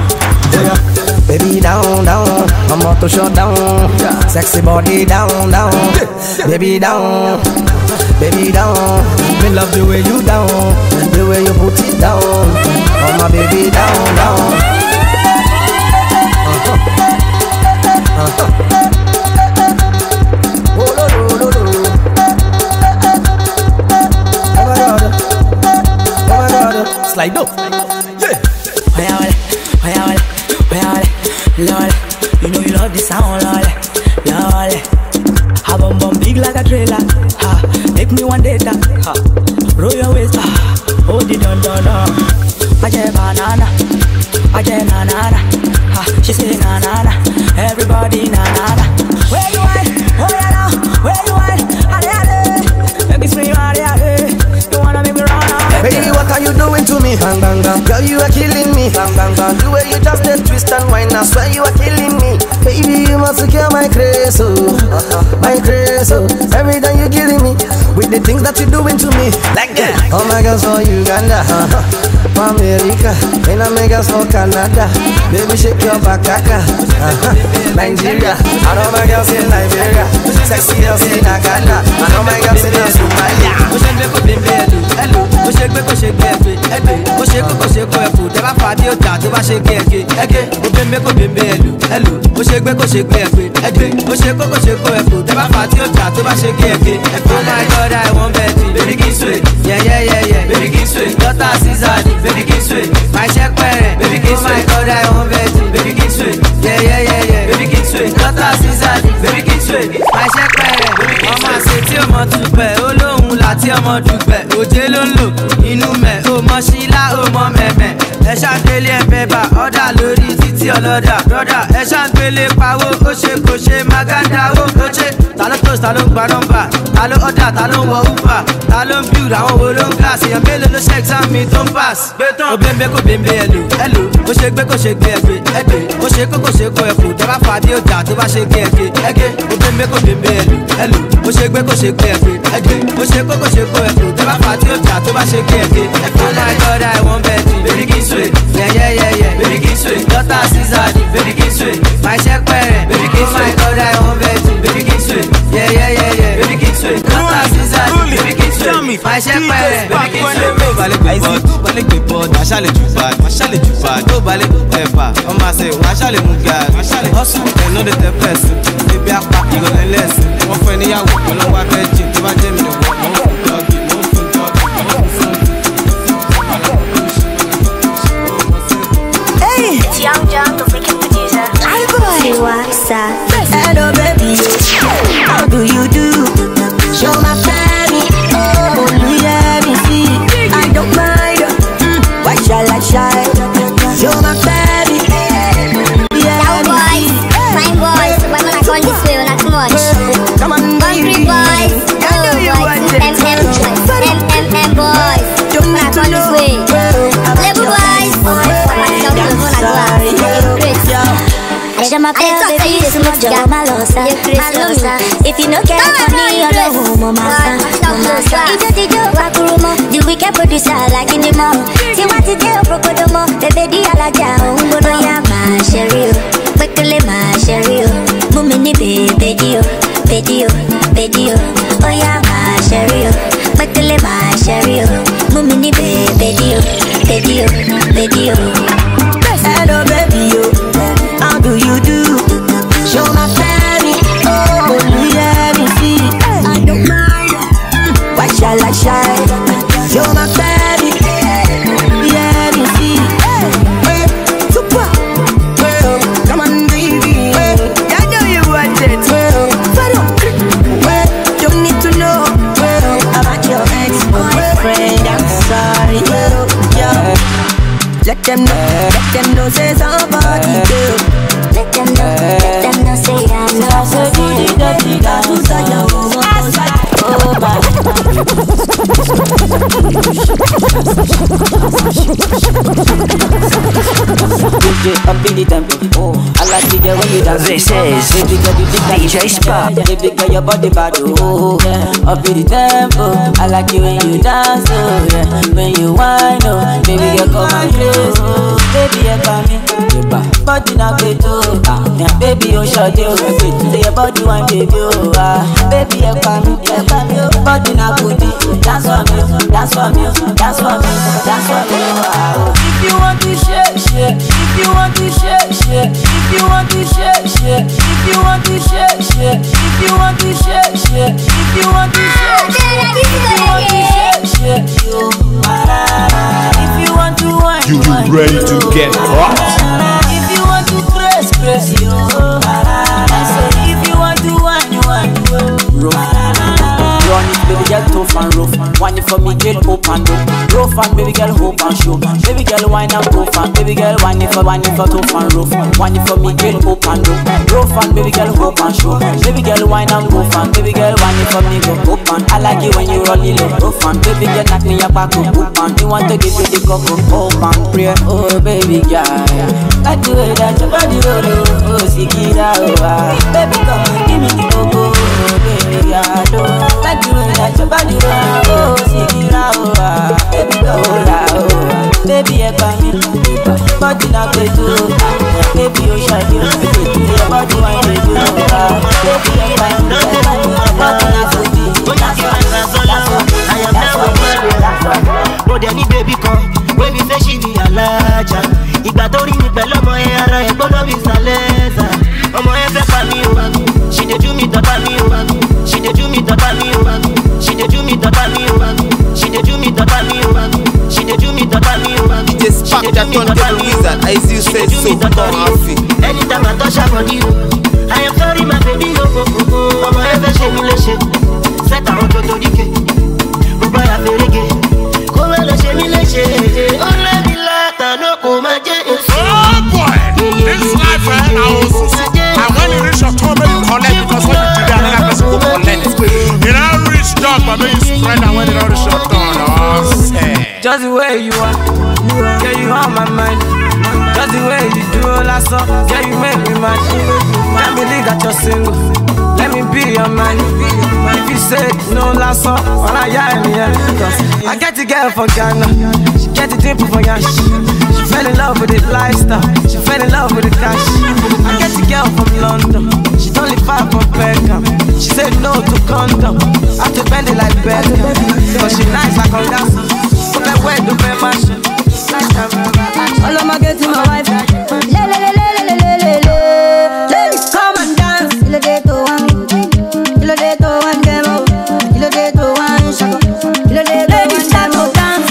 Baby down, down, I'm about to shut down. Sexy body down, down. Baby down, baby down. Me love the way you down, the way you put it down. Oh my baby down, down. Uh-huh. Uh-huh. Oh, lo, lo, lo, lo. Oh my God, oh my God. Slide up. Yeah. Lol, you know you love the sound, lol, lol. Have bum bum big like a trailer, ha. Make me one data, ha. Roll your waist, ha. Hold it down, down, down. I get banana, I get banana, ha. She say banana, everybody banana. Where you at? Oh yeah now, where you at? Hale hale, make me scream hale hale. You wanna make me run out? Baby, what are you doing to me? Bang bang bang, girl, you are killing me. Bang bang bang, the way you just did twist and whine, I swear you are killing me. Baby, you must secure my craze, oh, my craze, oh. Every time you're killing me with the things that you're doing to me. Like that. Oh my girls for Uganda, for America, and I make us for Canada. Baby, shake your back, kaka. Nigeria, I know my girls in Nigeria. Sexy girls in Ghana, I know my girls in Somalia. Hello, mo ṣe gbé kó ṣe gbé ẹgbẹ́ ẹgbẹ́ mo ṣe kó kó ṣe kó ẹ̀fọ́ tẹ́ bá fa bí ó ta tó bá ṣe gé ẹ̀gẹ́ ẹ̀gẹ́ mo bẹ́ mbẹ́ kó bẹ́ mbẹ́ ẹ̀lò ẹ̀lò mo ṣe gbé kó ṣe gbé ẹgbẹ́ ẹgbẹ́ mo ṣe kó kó ṣe kó ẹ̀fọ́ tẹ́ bá fa tí ó ta tó bá ṣe gé ẹ̀gẹ́ ẹ̀fọ́. Oh my God, I want Betty, baby kí n sweet, yeah yeah yeah yeah, baby kí n sweet, daughter Caesar, baby kí n sweet, my check pẹ̀rẹ̀, baby kí n sweet. Oh my God, I want Betty, baby kí n sweet, yeah yeah yeah yeah, baby kí n sweet, daughter Caesar, baby kí n sweet, my check pẹ̀rẹ̀, baby kí n sweet. Ọmọ àṣẹ tí ọmọ dùpẹ̀ olóhùn láti ọmọ dùpẹ̀ òjé ló ń lò inú mẹ́ o mọ sílá o mọ mẹ́mẹ́ ẹ ṣàgbélé ẹ̀fẹ̀ bá ọ̀dà lórí títí ọlọ́dà brọ́dà ẹ ṣàgbélé pawó ó ṣe kò ṣe maganda ó ó ṣe ta ló tó ta ló ń gba nọ́mbà ta ló ọ̀dà ta ló ń wọ uber ta ló ń build àwọn wo ló ń gas èèyàn mélòó ló ṣe exam mi tó ń pass. gbé tán ó bẹ́ẹ̀ kó bẹ́ẹ̀ ẹ̀lò ẹ̀lò ó ṣe gbé kó ṣe gbé ẹ̀gbẹ́ ẹ̀gbẹ́ ó ṣe kó kó ṣe kó ẹ̀fọ́ tẹ́ bá fa bí ó jà tó bá ṣe gé ẹ̀gẹ́ ẹ̀gẹ́ ó bẹ́ẹ̀ kó bẹ́ẹ̀ ẹ̀lò ẹ̀lò ó ṣe gbé kó ṣe gbé ẹ̀gbẹ́ ẹ̀gbẹ́ ó ṣe kó kó ṣe kó ẹ̀fọ́ tẹ́ bá fa tí ó jà tó bá ṣe gé ẹ̀gẹ́ ẹ̀gẹ́. Oh my God, I want Betty, baby kí n sweet, yeah yeah yeah yeah, baby kí n sweet, daughter Caesar, baby kí n sweet, my check pẹ̀rẹ̀, baby kí n sweet. Oh my God, I want Betty, baby kí n sweet, yeah yeah yeah yeah, baby kí n sweet, daughter Caesar, baby kí n sweet, my check pẹ̀rẹ̀, baby kí n sweet. Tó balẹ̀ gbé bọ́ọ̀d, tó balẹ̀ gbé bọ́ọ̀d, wàá ṣàlẹ̀ jù bá, wàá ṣàlẹ̀ jù bá, tó balẹ̀ ẹ̀fà, ọmọ àṣẹ wàá ṣàlẹ̀ mú gàd, wàá ṣàlẹ̀ hustle, ẹ̀ ló dé tẹ fẹ́ẹ̀sì, bébí apá ìrọ̀lẹ́ lẹ́sìn, wọ́n fẹ́ níyàwó ọlọ́wọ́ afẹ́ jì, tó bá jẹ́ mi lè wọ́n, wọ́n fún dọ́ọ̀gì, wọ́n fún dọ́ọ̀gì, wọ́n fún fún. It's Young John, the freaking producer. Hi, boy. What's up? Hello, baby. How do you do? Show my family. Oh, let me see. I don't mind. Mm, why shall I shine? Show my family. Young boys, fine boys. Why not I call this way when I too much? Come on, Country boys, oh boys, M M boys, M M M boys. When I call this way, Level boys. If you no care for me, you're the home, mama. The wicked producer like in the mall. See what you do, Procodomo, baby, the alaja, Umbono, my sherry, quickly, my sherry, Mumini, baby, baby, baby, oh yeah, my sherry, quickly, my sherry, Mumini, baby, baby, baby. Hello, baby, how do you do? Show my family, oh, let me see. I don't mind. Why shall I shine? Show my family, let me see. Hey, super, well, come on, baby. Well, I know you want it. Well, follow. Well, don't need to know. Well, about your ex-boyfriend. I'm sorry, yeah. Let them know, let them know, say somebody do. oh. I like to get when you dance. This is Baby girl, you think that D J Spark. Baby girl, your body bad, oh, yeah. Up in the tempo, I like you when you dance, oh, yeah. When you whine, oh, baby girl, come and crazy, oh. Baby, you come in, body na great, oh, ah, yeah. Baby, you short, oh, say your body one baby, oh, ah. Baby, you come in, you come in, body na good, dance for me, dance for me, dance for me, dance for me, oh. If you want to shake, shake, if you want to shake, shake, if you want to shake, shake, if you want to shake, shake, if you want to shake, shake, if you want to shake, shake, if you want to shake, shake, you, if you want to wine, You ready to get hot? if you want to press, press, you, I say if you want to wine, wine, run it, baby girl, tough and rough. Wine it for me, girl, open up. Rough and baby girl, hope and show. Baby girl, wine and tough and baby girl, wine it for, wine it for tough and rough. Wine it for me, girl, open up. Rough and baby girl, hope and show. Baby girl, wine and tough and baby girl, wine it for me, go open. I like it when you roll it low, rough and baby girl, knock me up back up, open. You want to give me the cup of open, pray, oh baby girl. Like the way that your body roll, oh, sick it out, baby come and give me the cocoa, baby girl. Like the way that your body roll, oh, sick it out, baby go out, baby you come in, body na great, oh, baby you shine, you your body wine, baby you out, baby you come in, body na good, that's why, that's why, I am now a man. But any baby come, when we say she be a larger. Ìgbà tó rí mi pẹ̀lú ọmọ ẹ ara ẹ gbọ́dọ̀ bí sàlẹ́sà. Ọmọ ẹ fẹ́ pa mí o, she dey do me tọ́ta mi o, she dey do me tọ́ta mi o, she dey do me tọ́ta mi o, she dey do me tọ́ta mi o, she dey do me tọ́ta mi o. D J Spark, that turntable wizard, I see you say so, come off it. Anytime I touch her body, I am sorry my baby, oh, oh, oh. Ọmọ ẹ fẹ́ ṣe mi léṣe, set àwọn tó tó díke, gbogbo àyà fèrègé, kó má lọ ṣe mi léṣe, ó lẹ́bi látàná kó má jẹ́ èso. Oh boy, this life right now, and when you reach your turn, you collect because when you do that, another person will collect. You don't reach dog, but when you spread and when you don't reach your turn, oh, say. Just the way you are, yeah, you on my mind. Just the way you do all that stuff, yeah, you make me mad. Can't believe that you're single. Let me be your man. If you say no last song, all I hear in here. I get the girl from Ghana, she get the dimple from Yash. She fell in love with the lifestyle, she fell in love with the cash. I get the girl from London, she don't live far from Beckham. She said no to condom, I have to bend it like Beckham. Cause she nice like a gas, so that way do very much. All of my girls to my wife. Le le le le le le le le. Ladies come and dance. Il est des to one, il est des to one demo, il est des to one shako, il est des ladies come to dance.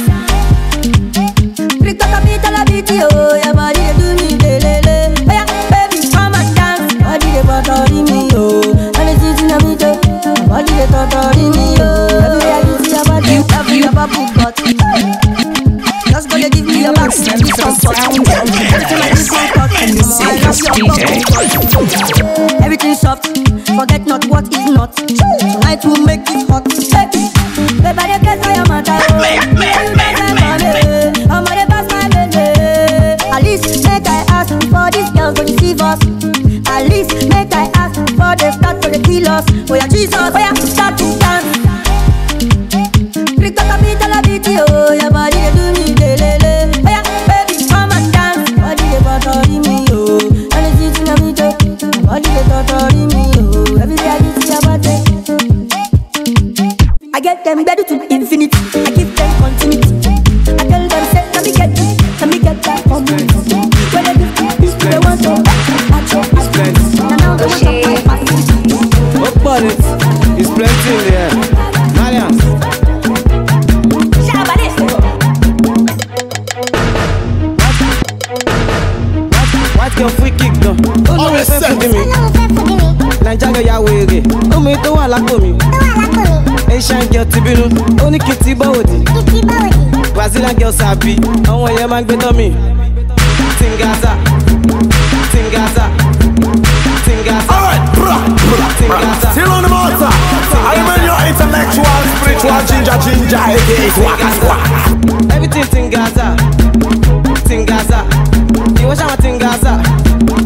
Frito capita la video, ya body dey do me le le le. Oh yeah, baby come and dance. Body dey botori me yo, and it's easy na me too. Body dey totori me yo. Everywhere you see your body, you have your bubble butt. Just gonna give me your back, let me some fuck. Everything like this one talk, and this is your bubble. Everything soft, forget not what is not. Tonight will make it hot. Baby, baby, you get how your mother. I'm gonna pass my baby. At least make I ask for this girl to deceive us. At least make I ask for the start for the kill us. Oh yeah, Jesus, oh yeah, start to dance. Click the capital of video, your body they do me le le le. Oh yeah, baby, come and dance. Body they botori me yo, and it's easy na me too. Body they totori me yo, everywhere you see your body. I get them better to infinity, I give them continuity. I tell them say, let me get this, let me get that from me. When they do this, they want to act your ass. And now they want to fight fast. What about it? It's plenty in there. Mariam. White girl free kick though. Oh no, it's fẹ́ fún mi. Naija girl ya wèrè. Omi tó wà lápò mi. Asian girl ti bínú. Ó ní kìtì bọ́wọ̀dì. Brazilian girl sabi. Àwọn èèyàn máa ń gbé tán mi. Tingaza. Tingaza. Tingaza. Alright, bra, bra, bra. Still on the motor. I am your intellectual, spiritual ginger, ginger, aka Waka Waka. Everything Tingaza. Tingaza. You watch out Tingaza.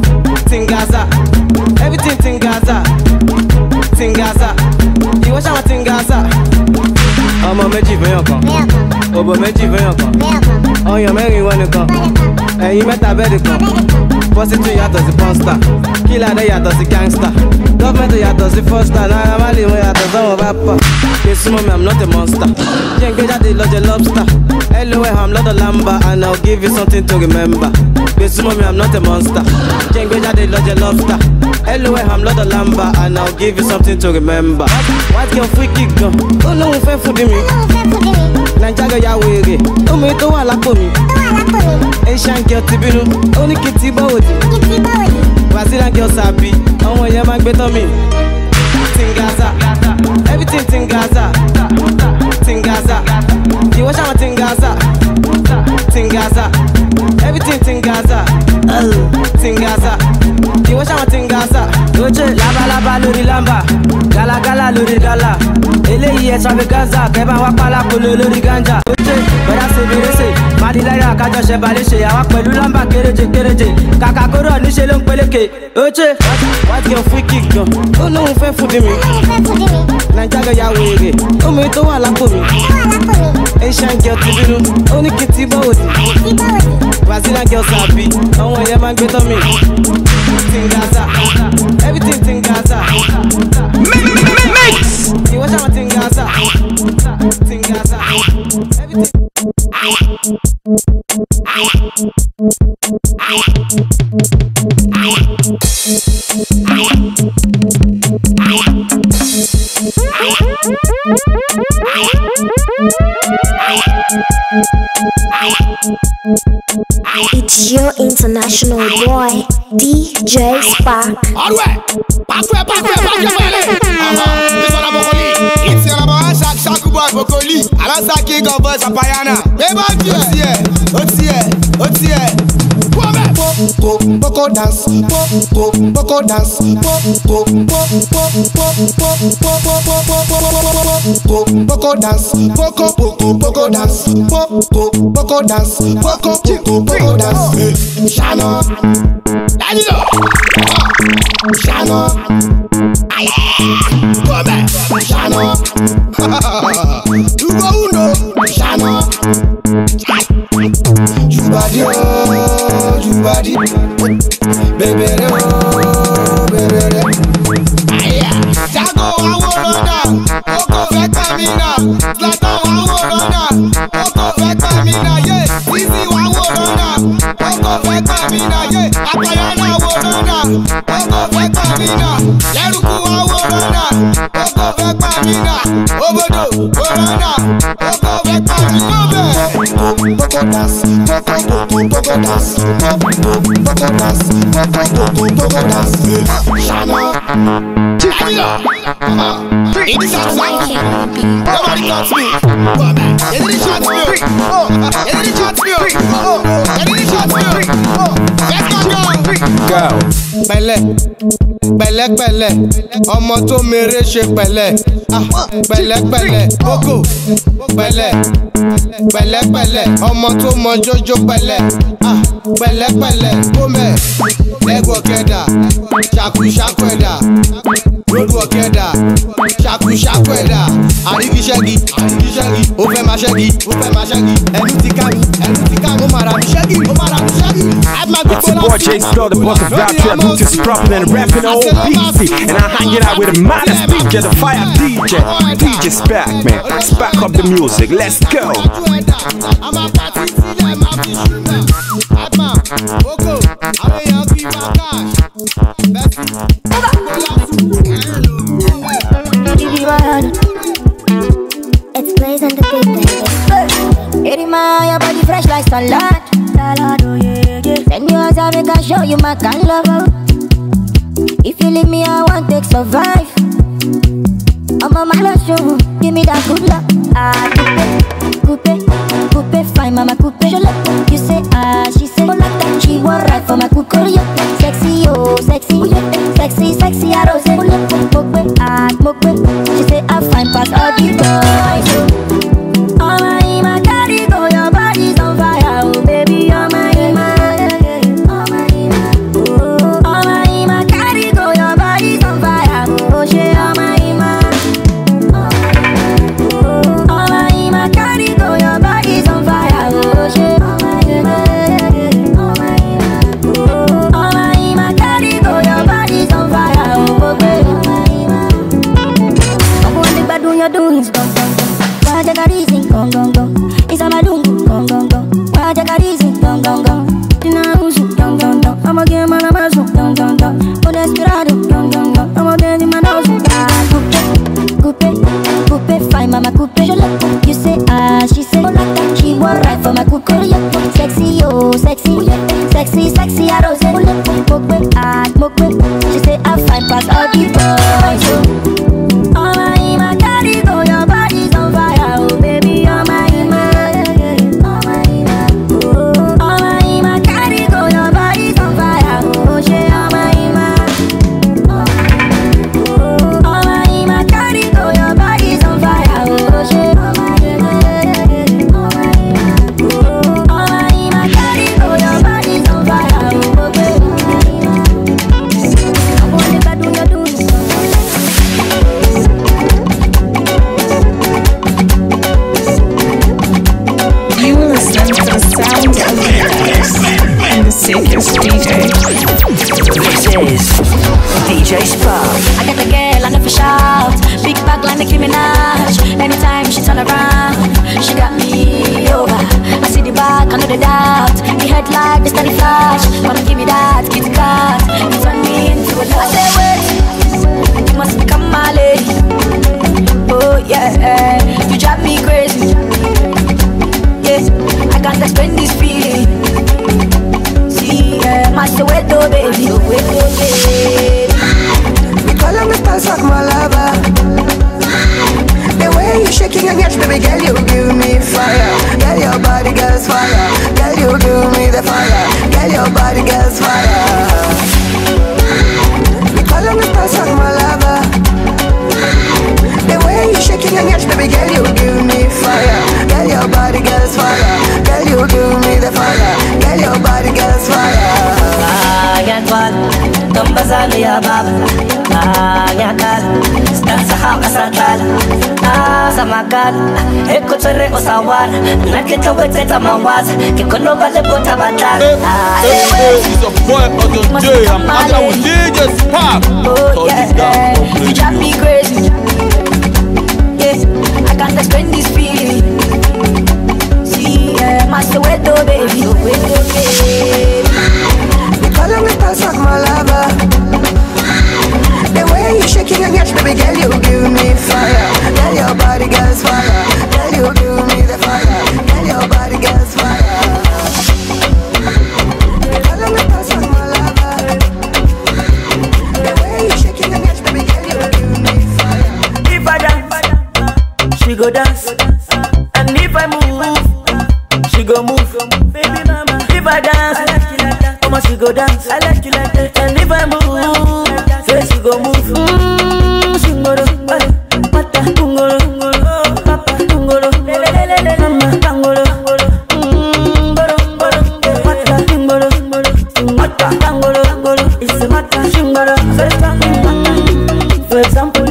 ọmọ méjì fẹ́yàn kan òbò méjì fẹ́yàn kan ọyàn mẹ́rin wọ́n nìkan ẹ̀yin mẹ́ta bẹ́ẹ̀dì kan prostitute yàtọ̀ sí pọ́nstà kílàdé yàtọ̀ sí gangsta gọ́fẹ̀mẹ̀tì yàtọ̀ sí fọ́stà náírà má lè mú yàtọ̀ sọ́wọ́n bá pọ̀ kí súnmọ́ mi I'm not a monster jẹ́ ń gbé jáde lọ́jọ́ lobster L O M I'm not a lamba and I'll give you something to remember kí súnmọ́ mi I'm not a monster jẹ́ ń gbé jáde lọ́jọ́ lobster L O M I'm not a lamba and I'll give you something to remember white girl free kick gan ó lóun fẹ́ fúdi mi naija girl ya wèrè omi tó wà lápò mi Asian girl ti bínú ó ní kìtì bọ́wọ̀dì Brazilian girl sabi àwọn èèyàn máa gbé tán mi Tingaza everything Tingaza Tingaza ìwọ ṣàwọn Tingaza Tingaza everything Tingaza Tingaza ìwọ ṣàwọn Tingaza. Oje labalábá lórí lamba galagala lórí gala eléyìí extravaganza kẹfà wá pálákolo lórí ganja. Oje bọ́dá ṣe bèrèsè madilára kájọ ṣe balẹ̀ ṣe àwa pẹ̀lú lamba kéréje kéréje kàkà kóró níṣẹ́ ló ń peléke. Oje white girl free kick gan ó lóun fẹ́ fúdi mi naija girl ya wèrè omi tó wà lápò mi Asian girl ti bínú ó ní kìtì bọ́wọ̀dì Brazilian girl sabi àwọn èèyàn máa ń gbé tán mi Tingaza everything Tingaza mix ìwọ ṣàwọn Tingaza Tingaza everything. It's your international boy, D J Spark. Alright, parfait, parfait, parfait, parfait. This one Bokoli. It's your boy, Shak Shaku boy Bokoli. Alasa king of boys Apayana. Baby, what's here? What's here? What's here? Go, Boko dance, go, go, Boko dance, go, go, go, go, go, go, Boko dance, Boko, Boko, Boko dance, Boko, Boko dance, Boko, Boko, Boko dance. Shano, daddy no, Shano, go back, Shano, you go no, Shano, you body, oh, you body, baby, oh, baby. Jago aworona, oko fẹ́ kamina, Zlatan aworona, oko fẹ́ kamina, yeah. Easy aworona, oko fẹ́ kamina, yeah. Apayana aworona, oko fẹ́ kamina, Leruku aworona, oko fẹ́ kamina, Obodo aworona, oko fẹ́ kamina. Boko dance, boko boko boko dance, boko boko dance, boko boko boko dance. Shano, Chino. In this outside, nobody touch me. You didn't shot me. You didn't shot me. You didn't shot me. Let's go, go. Pẹ̀lẹ́, pẹ̀lẹ́ pẹ̀lẹ́, ọmọ tó mèrè ṣe pẹ̀lẹ́. Pẹ̀lẹ́ pẹ̀lẹ́, Boko. Pẹ̀lẹ́, pẹ̀lẹ́ pẹ̀lẹ́, ọmọ tó mọ jójó pẹ̀lẹ́. Pẹ̀lẹ́ pẹ̀lẹ́, gómẹ̀, lẹ́gbọ̀ kẹ́dà, ṣàkú ṣàkú ẹ̀dà. Road work ẹ̀dà, ṣàkú ṣàkú ẹ̀dà. Àríkíṣẹ́gi, àríkíṣẹ́gi, ó fẹ́ máa ṣẹ́gi, ó fẹ́ máa ṣẹ́gi. Ẹnu ti ká mi, ẹnu ti ká mi, ó máa ra mi ṣẹ́gi, ó máa ra mi ṣẹ́gi. It's your boy J Slow, the boss of rap trap, who's just dropping and rapping all beasty. And I'm hanging out with the maddest D J, the fire D J, D J Spack, man. Spack up the music, let's go. It's Blaze and the Big Baby. Hey, my your body fresh like salad. Salad, oh yeah, yeah. Send me yours, I make I show you my kind lover. If you leave me, I won't take survive. I'm on my last show, give me that good luck. Ah, coupe, coupe, coupe, fine mama coupe. You say ah, she say oh like that. She want right for my coupe. Sexy, oh sexy, sexy, sexy. I don't say moque, ah moque. She say I fine past all the boys. Oh my, my carry go, your body's on fire, oh baby, oh my, my, oh my, oh my, my carry go, your body's on fire, oh she, oh my, my, oh my, dun dun dun. Oh, desperado, dun dun dun. I'm out there in my nose. Ah, coupe, coupe, coupe, fine, mama coupe. Je l'aime. You say ah, she say oh, like that. She want right for my coupe. Sexy, oh, sexy, sexy, sexy, I don't say. Smoke with, ah, smoke with. She say I find past all the boys. Oh, oh my, my daddy, go, your body's on fire. Oh baby, oh my, my, oh my, my. Oh my, my daddy, go, your body's on fire. Oh she, oh my, my. Oh my, my daddy, go, your body's on fire. Oh she, oh my, my. Oh my, my daddy, go, your body's on fire. Oh baby, I want it bad when you do it. You will listen to the sound of Vegas and the sickest D J. This is D J Spark. I get the girl on the fish out, big back like Nicki Minaj. Anytime she turn around, she got me over. I see the back, I know the doubt. The headlight, the steady flash. Come give me that kitty cat, you turn me into a love. I say wait, you must become my lady. Oh yeah, you drive me crazy. Yeah, I can't explain this feeling. See, yeah, my Soweto baby, Soweto baby. Call on the stars like my lover. The way you shaking your hips, baby girl, you give me fire. Girl, your body gets fire. Girl, you give me the fire. Girl, your body gets fire. Call on the stars like my lover. The way you shaking your hips, baby girl, you give me fire. Girl, your body gets fire. Girl, you give me the fire. Girl, your body gets fire. Ah, get what? Tumbazali ya baba. Ah, nyakal. Stanza haka satal. Ah, samagal. Eko tere osawar. Nakita wete tamawaz. Kikono bale bota batal. Ah, this is a boy on the day. I'm out with D J Spark. Oh yeah, you drive me crazy. Yeah, I can't explain this feeling. See, yeah, my Soweto baby, Soweto baby. Call on the stars like my lover. The way you shaking your hips, baby girl, you give me fire. Girl, your body gets fire. Girl, you give me the fire. Girl, your body gets fire. Call on the stars like my lover. The way you shaking your hips, baby girl, you give me fire. If I dance, she go dance. And if I move, she go move. Baby mama, if I dance, I like you like that. Mama, she go dance, I like you like that. And if I move, say she go move. Mmm, she go do, mata, tungolo, papa, tungolo, mama, tangolo, mmm, boro, boro, mata, tungolo, mata, tangolo, it's a mata, shingolo, for example,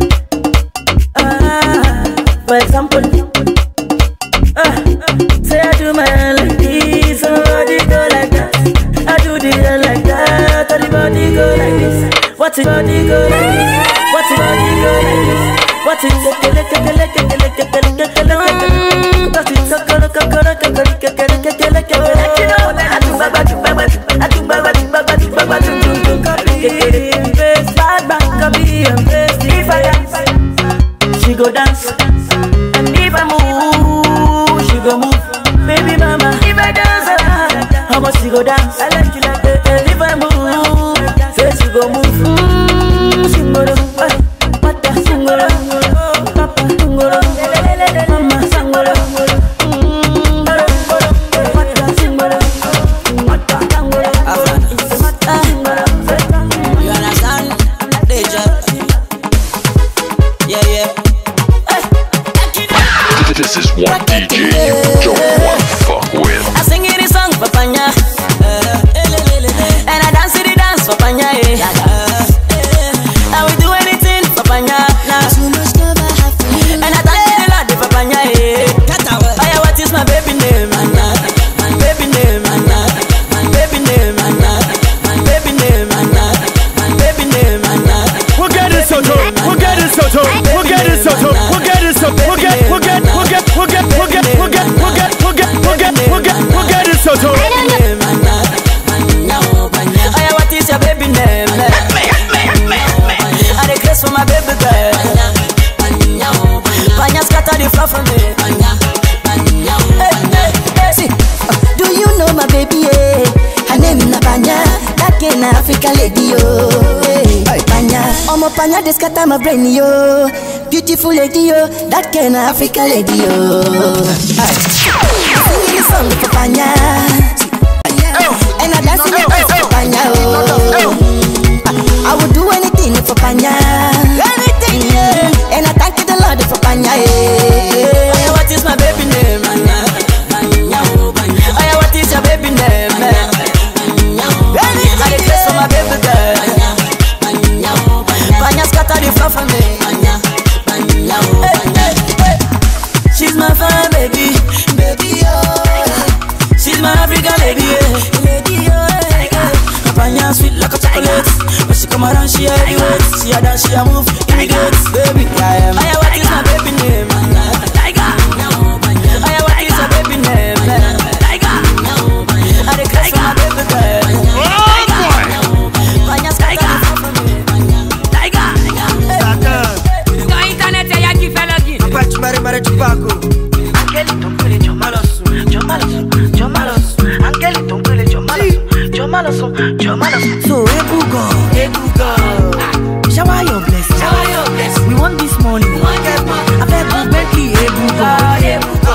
ah, for example, ah, say I do my like this, somebody go like that. I do the girl like that, everybody go like this. What it body go like this? What it body go like this? What it look like like like like like like like like? What it look like like like like like like like? You know, I do baba do baba I do baba do baba do baba do do do copy. Face bad back copy and face. If I dance, she go dance, and if I move, she go move. Baby mama, if I dance, how much she go dance? I like you like that. And if I move, say she go move. Mmm, singoro, mata singoro, papa singoro, mama singoro. Mmm, boro boro, mata singoro, mata singoro. It's mata singoro. You understand? D J. Yeah, yeah. your baby name? I request for my baby girl. Panya scatter the floor for me. Hey, hey, hey. See, do you know my baby? Yeah? Her name is Panya. That can African lady, yo. Hey, Panya, oh my Panya, this scatter my brain, yo. Beautiful lady, yo. That can African lady, yo. Hey. Singing a song for Panya, and I dance in the dance for Panya, oh. I would do anything for Panya, anything, yeah. And I thank the Lord for Panya, yeah. Oh, what is my baby name? Oh, what is your baby name? I request for my baby girl. Panya scatter the floor for me. Hey, hey, hey. She's my fine baby, baby, oh. She's my African lady, yeah. Lady, oh. Panya sweet like a chocolate. When she come around, she heavyweight. She a dance, she a move, immediate, baby. I am. I what is my baby name? Tiger. I what is your baby name? Tiger. I request for my baby girl. Panya scatter for me. Tiger. Go internet ya ki felogi. Apache mare mare chupaco. Angelito kwele jo malosu, jo malosu, jo malosu. Angelito kwele jo malosu, jo malosu, jo malosu. So Ebugo, Ebugo, shower your blessing, shower your blessing. We want this money, We want that money. I beg you, Bentley, Ebugo, Ebugo.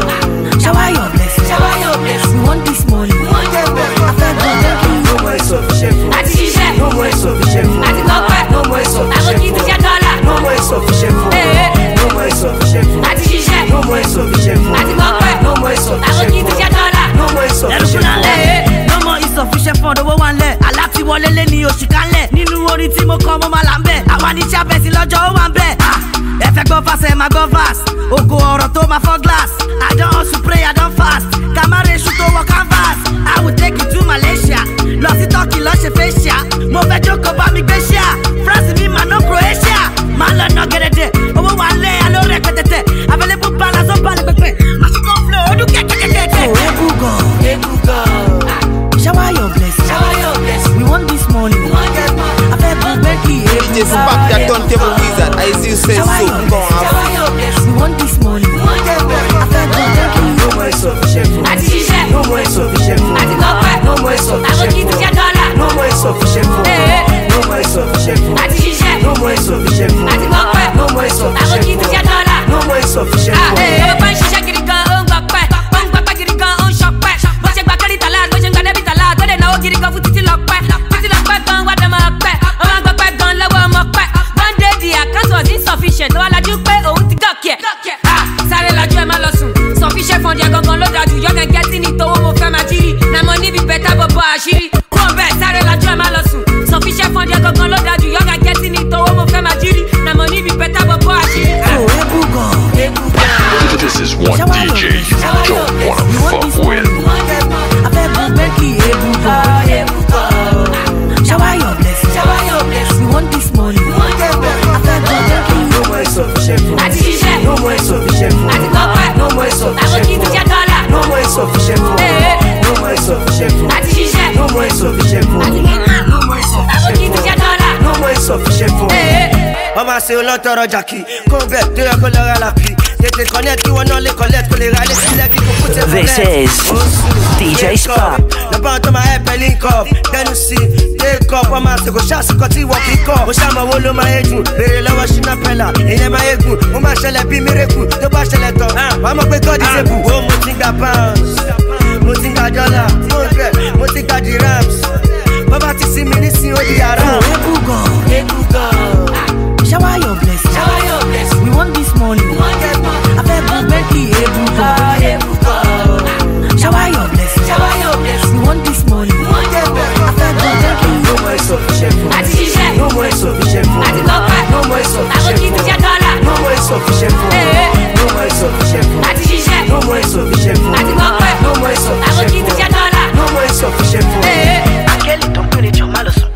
Shower your blessing, shower your blessing. We want this money, We want that money. I beg you, Bentley. No more insufficient food. Àti ṣiṣẹ́. No more insufficient food. Àti kọ́pẹ́. No more insufficient Àwọn kì í food. ti ṣe dọ́là. No more insufficient food. No more insufficient food. Àti ṣiṣẹ́. No more insufficient food. Àti kọ́pẹ́. No more insufficient Àwọn kì í ti ṣe dọ́là. No more insufficient food. No more insufficient fund, owó wa ń lẹ̀. Àlá ti wọlé lé ní oṣù kálẹ̀. Nínú orin tí mo kọ mo máa là ń bẹ̀. Àwa ní chábẹ̀sì lọ́jọ́ ó wà ń bẹ̀. Ẹ fẹ́ gbọ́ fast ẹ máa gbọ́ fast. Ògo ọ̀rọ̀ tó máa fọ́ glass. I don hustle pray, I don fast. Kàmáre ṣu tó wọ canvas. I will take you to Malaysia. Lọ sí Turkey lọ ṣe facial. Mo fẹ́ jókòó bá mi gbé ṣíà. France mi máa ná Croatia. Máa lọ ná gẹ̀dẹ̀dẹ̀. Owó wa ń lẹ̀ aló rẹ̀ pẹ̀tẹ̀tẹ̀. Available balance ó balẹ̀ pẹ̀pẹ̀. Màṣíkò flow ó dún kẹ̀kẹ̀kẹ̀kẹ̀. So Ebugo, Ebugo. Shower your blessing. Shower your blessing. We want this money. We want that money. I beg you, Bentley, D J Spark, that turntable wizard. I see you say so. Go on. Shower your blessing. We want this money. We want that money. I beg you, Bentley. No more insufficient food. Àti ṣiṣẹ́. No more insufficient food. Àti kọ́pẹ́. No more Àwọn insufficient kì í ti food. ṣe dọ́là. No more insufficient food. No more insufficient food. Àti ṣiṣẹ́. No more insufficient food. Àti kọ́pẹ́. No more Àwọn kì í ti ṣe insufficient food. dọ́là. No more insufficient food. Owó pa ń ṣiṣẹ́ gidi gan, ó ń gbọ́ pẹ́. Ó ń gbọ́ pẹ́ gidi gan, ó ń ṣọpẹ́. Bó ṣe gba kẹ́rì tàlá, bó ṣe gba débì tàlá. Tó lè náwó gidi gan fún títí lọ pẹ́. Títí lọ pẹ́ gan, wá dán máa pẹ́. Ó máa gbọ́ pẹ́ gan lọ́wọ́ ọmọ pẹ́. One day the account was insufficient. Ó wá lajú pé òun ti gòkè ẹ̀. Ah, sáré lajú ẹ má lọ sùn. Sufficient fund yẹn gangan ló dájú. Yọ̀gàn gẹ́tì ní tówó mo fẹ́ máa jírí. Na mo níbi bẹ́tà bọ̀bọ̀ àṣírí. Kúrò bẹ́ẹ̀ sáré lajú ẹ má lọ sùn. Sufficient fund yẹn gangan ló dájú. Yọ̀gàn gẹ́tì ní tówó mo fẹ́ máa jírí. Na mo níbi bẹ́tà bọ̀bọ̀ àṣírí. So Ebugo, This is one D J you don't wanna fuck with. I beg you, Bentley, Ebugo, shower your blessing. Shower your blessing. We want this money. We want that money. I beg you, Bentley. No more insufficient food. Àti ṣiṣẹ́. No more insufficient food. Àti kọ́pẹ́. No more Àwọn insufficient kì í ti ṣe food. dọ́là. No more insufficient food. No more insufficient food. Àti ṣiṣẹ́. No more insufficient food. Àti kọ́pẹ́. No more Àwọn kì í ti ṣe insufficient food. dọ́là. No more insufficient food. Wọ́n máa ṣe olóńtọ̀rọ̀ jàkì. Kó bẹ̀ tó yẹ kó lọ ra làkì. Tètè connect kí wọ́n náà lè collect kó lè ra lé sílẹ̀ kí kò kú tẹ̀ fún This is D J Spark. Lọ́bàá tó máa ẹ̀pẹ̀ link up. Tẹnu sí take up. Wọ́n máa ṣe kò ṣàṣìkò tí wọ́n fi kọ́. Mo ṣàmọ̀ wo ló máa yé jù. Bèrè lọ́wọ́ Shina Pella. Ìyẹn máa yé gùn. Mo máa ṣẹlẹ̀ bí miracle. Tó bá ṣẹlẹ̀ tán. Wàá mọ̀ pé God is able. Wo mo ti gba pounds. Mo ti gba dollar. Mo bẹ̀ mo ti gba dirhams. Bàbá ti sí mi ní sí odi yàrá. Ebugo, Ebugo. shower your blessing. Shower your blessing. We want this money. We want that money. I beg you, Bentley, Ebugo, shower your blessing. Shower your blessing. We want this money. We want that money. I beg you, Bentley. No more insufficient food. Àti ṣiṣẹ́. No more insufficient food. Àti kọ́pẹ́. No more Àwọn insufficient kì í ti food. ṣe dọ́là. No more insufficient food. No more insufficient food. Àti ṣiṣẹ́. No more insufficient food. Àti kọ́pẹ́. No more Àwọn insufficient kì í ti food. ṣe dọ́là. No more insufficient food. Angelito kwele jo malosu.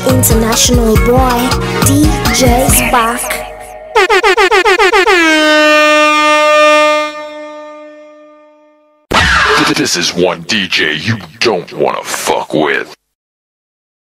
international boy, D J Spark. This is one D J you don't wanna fuck with.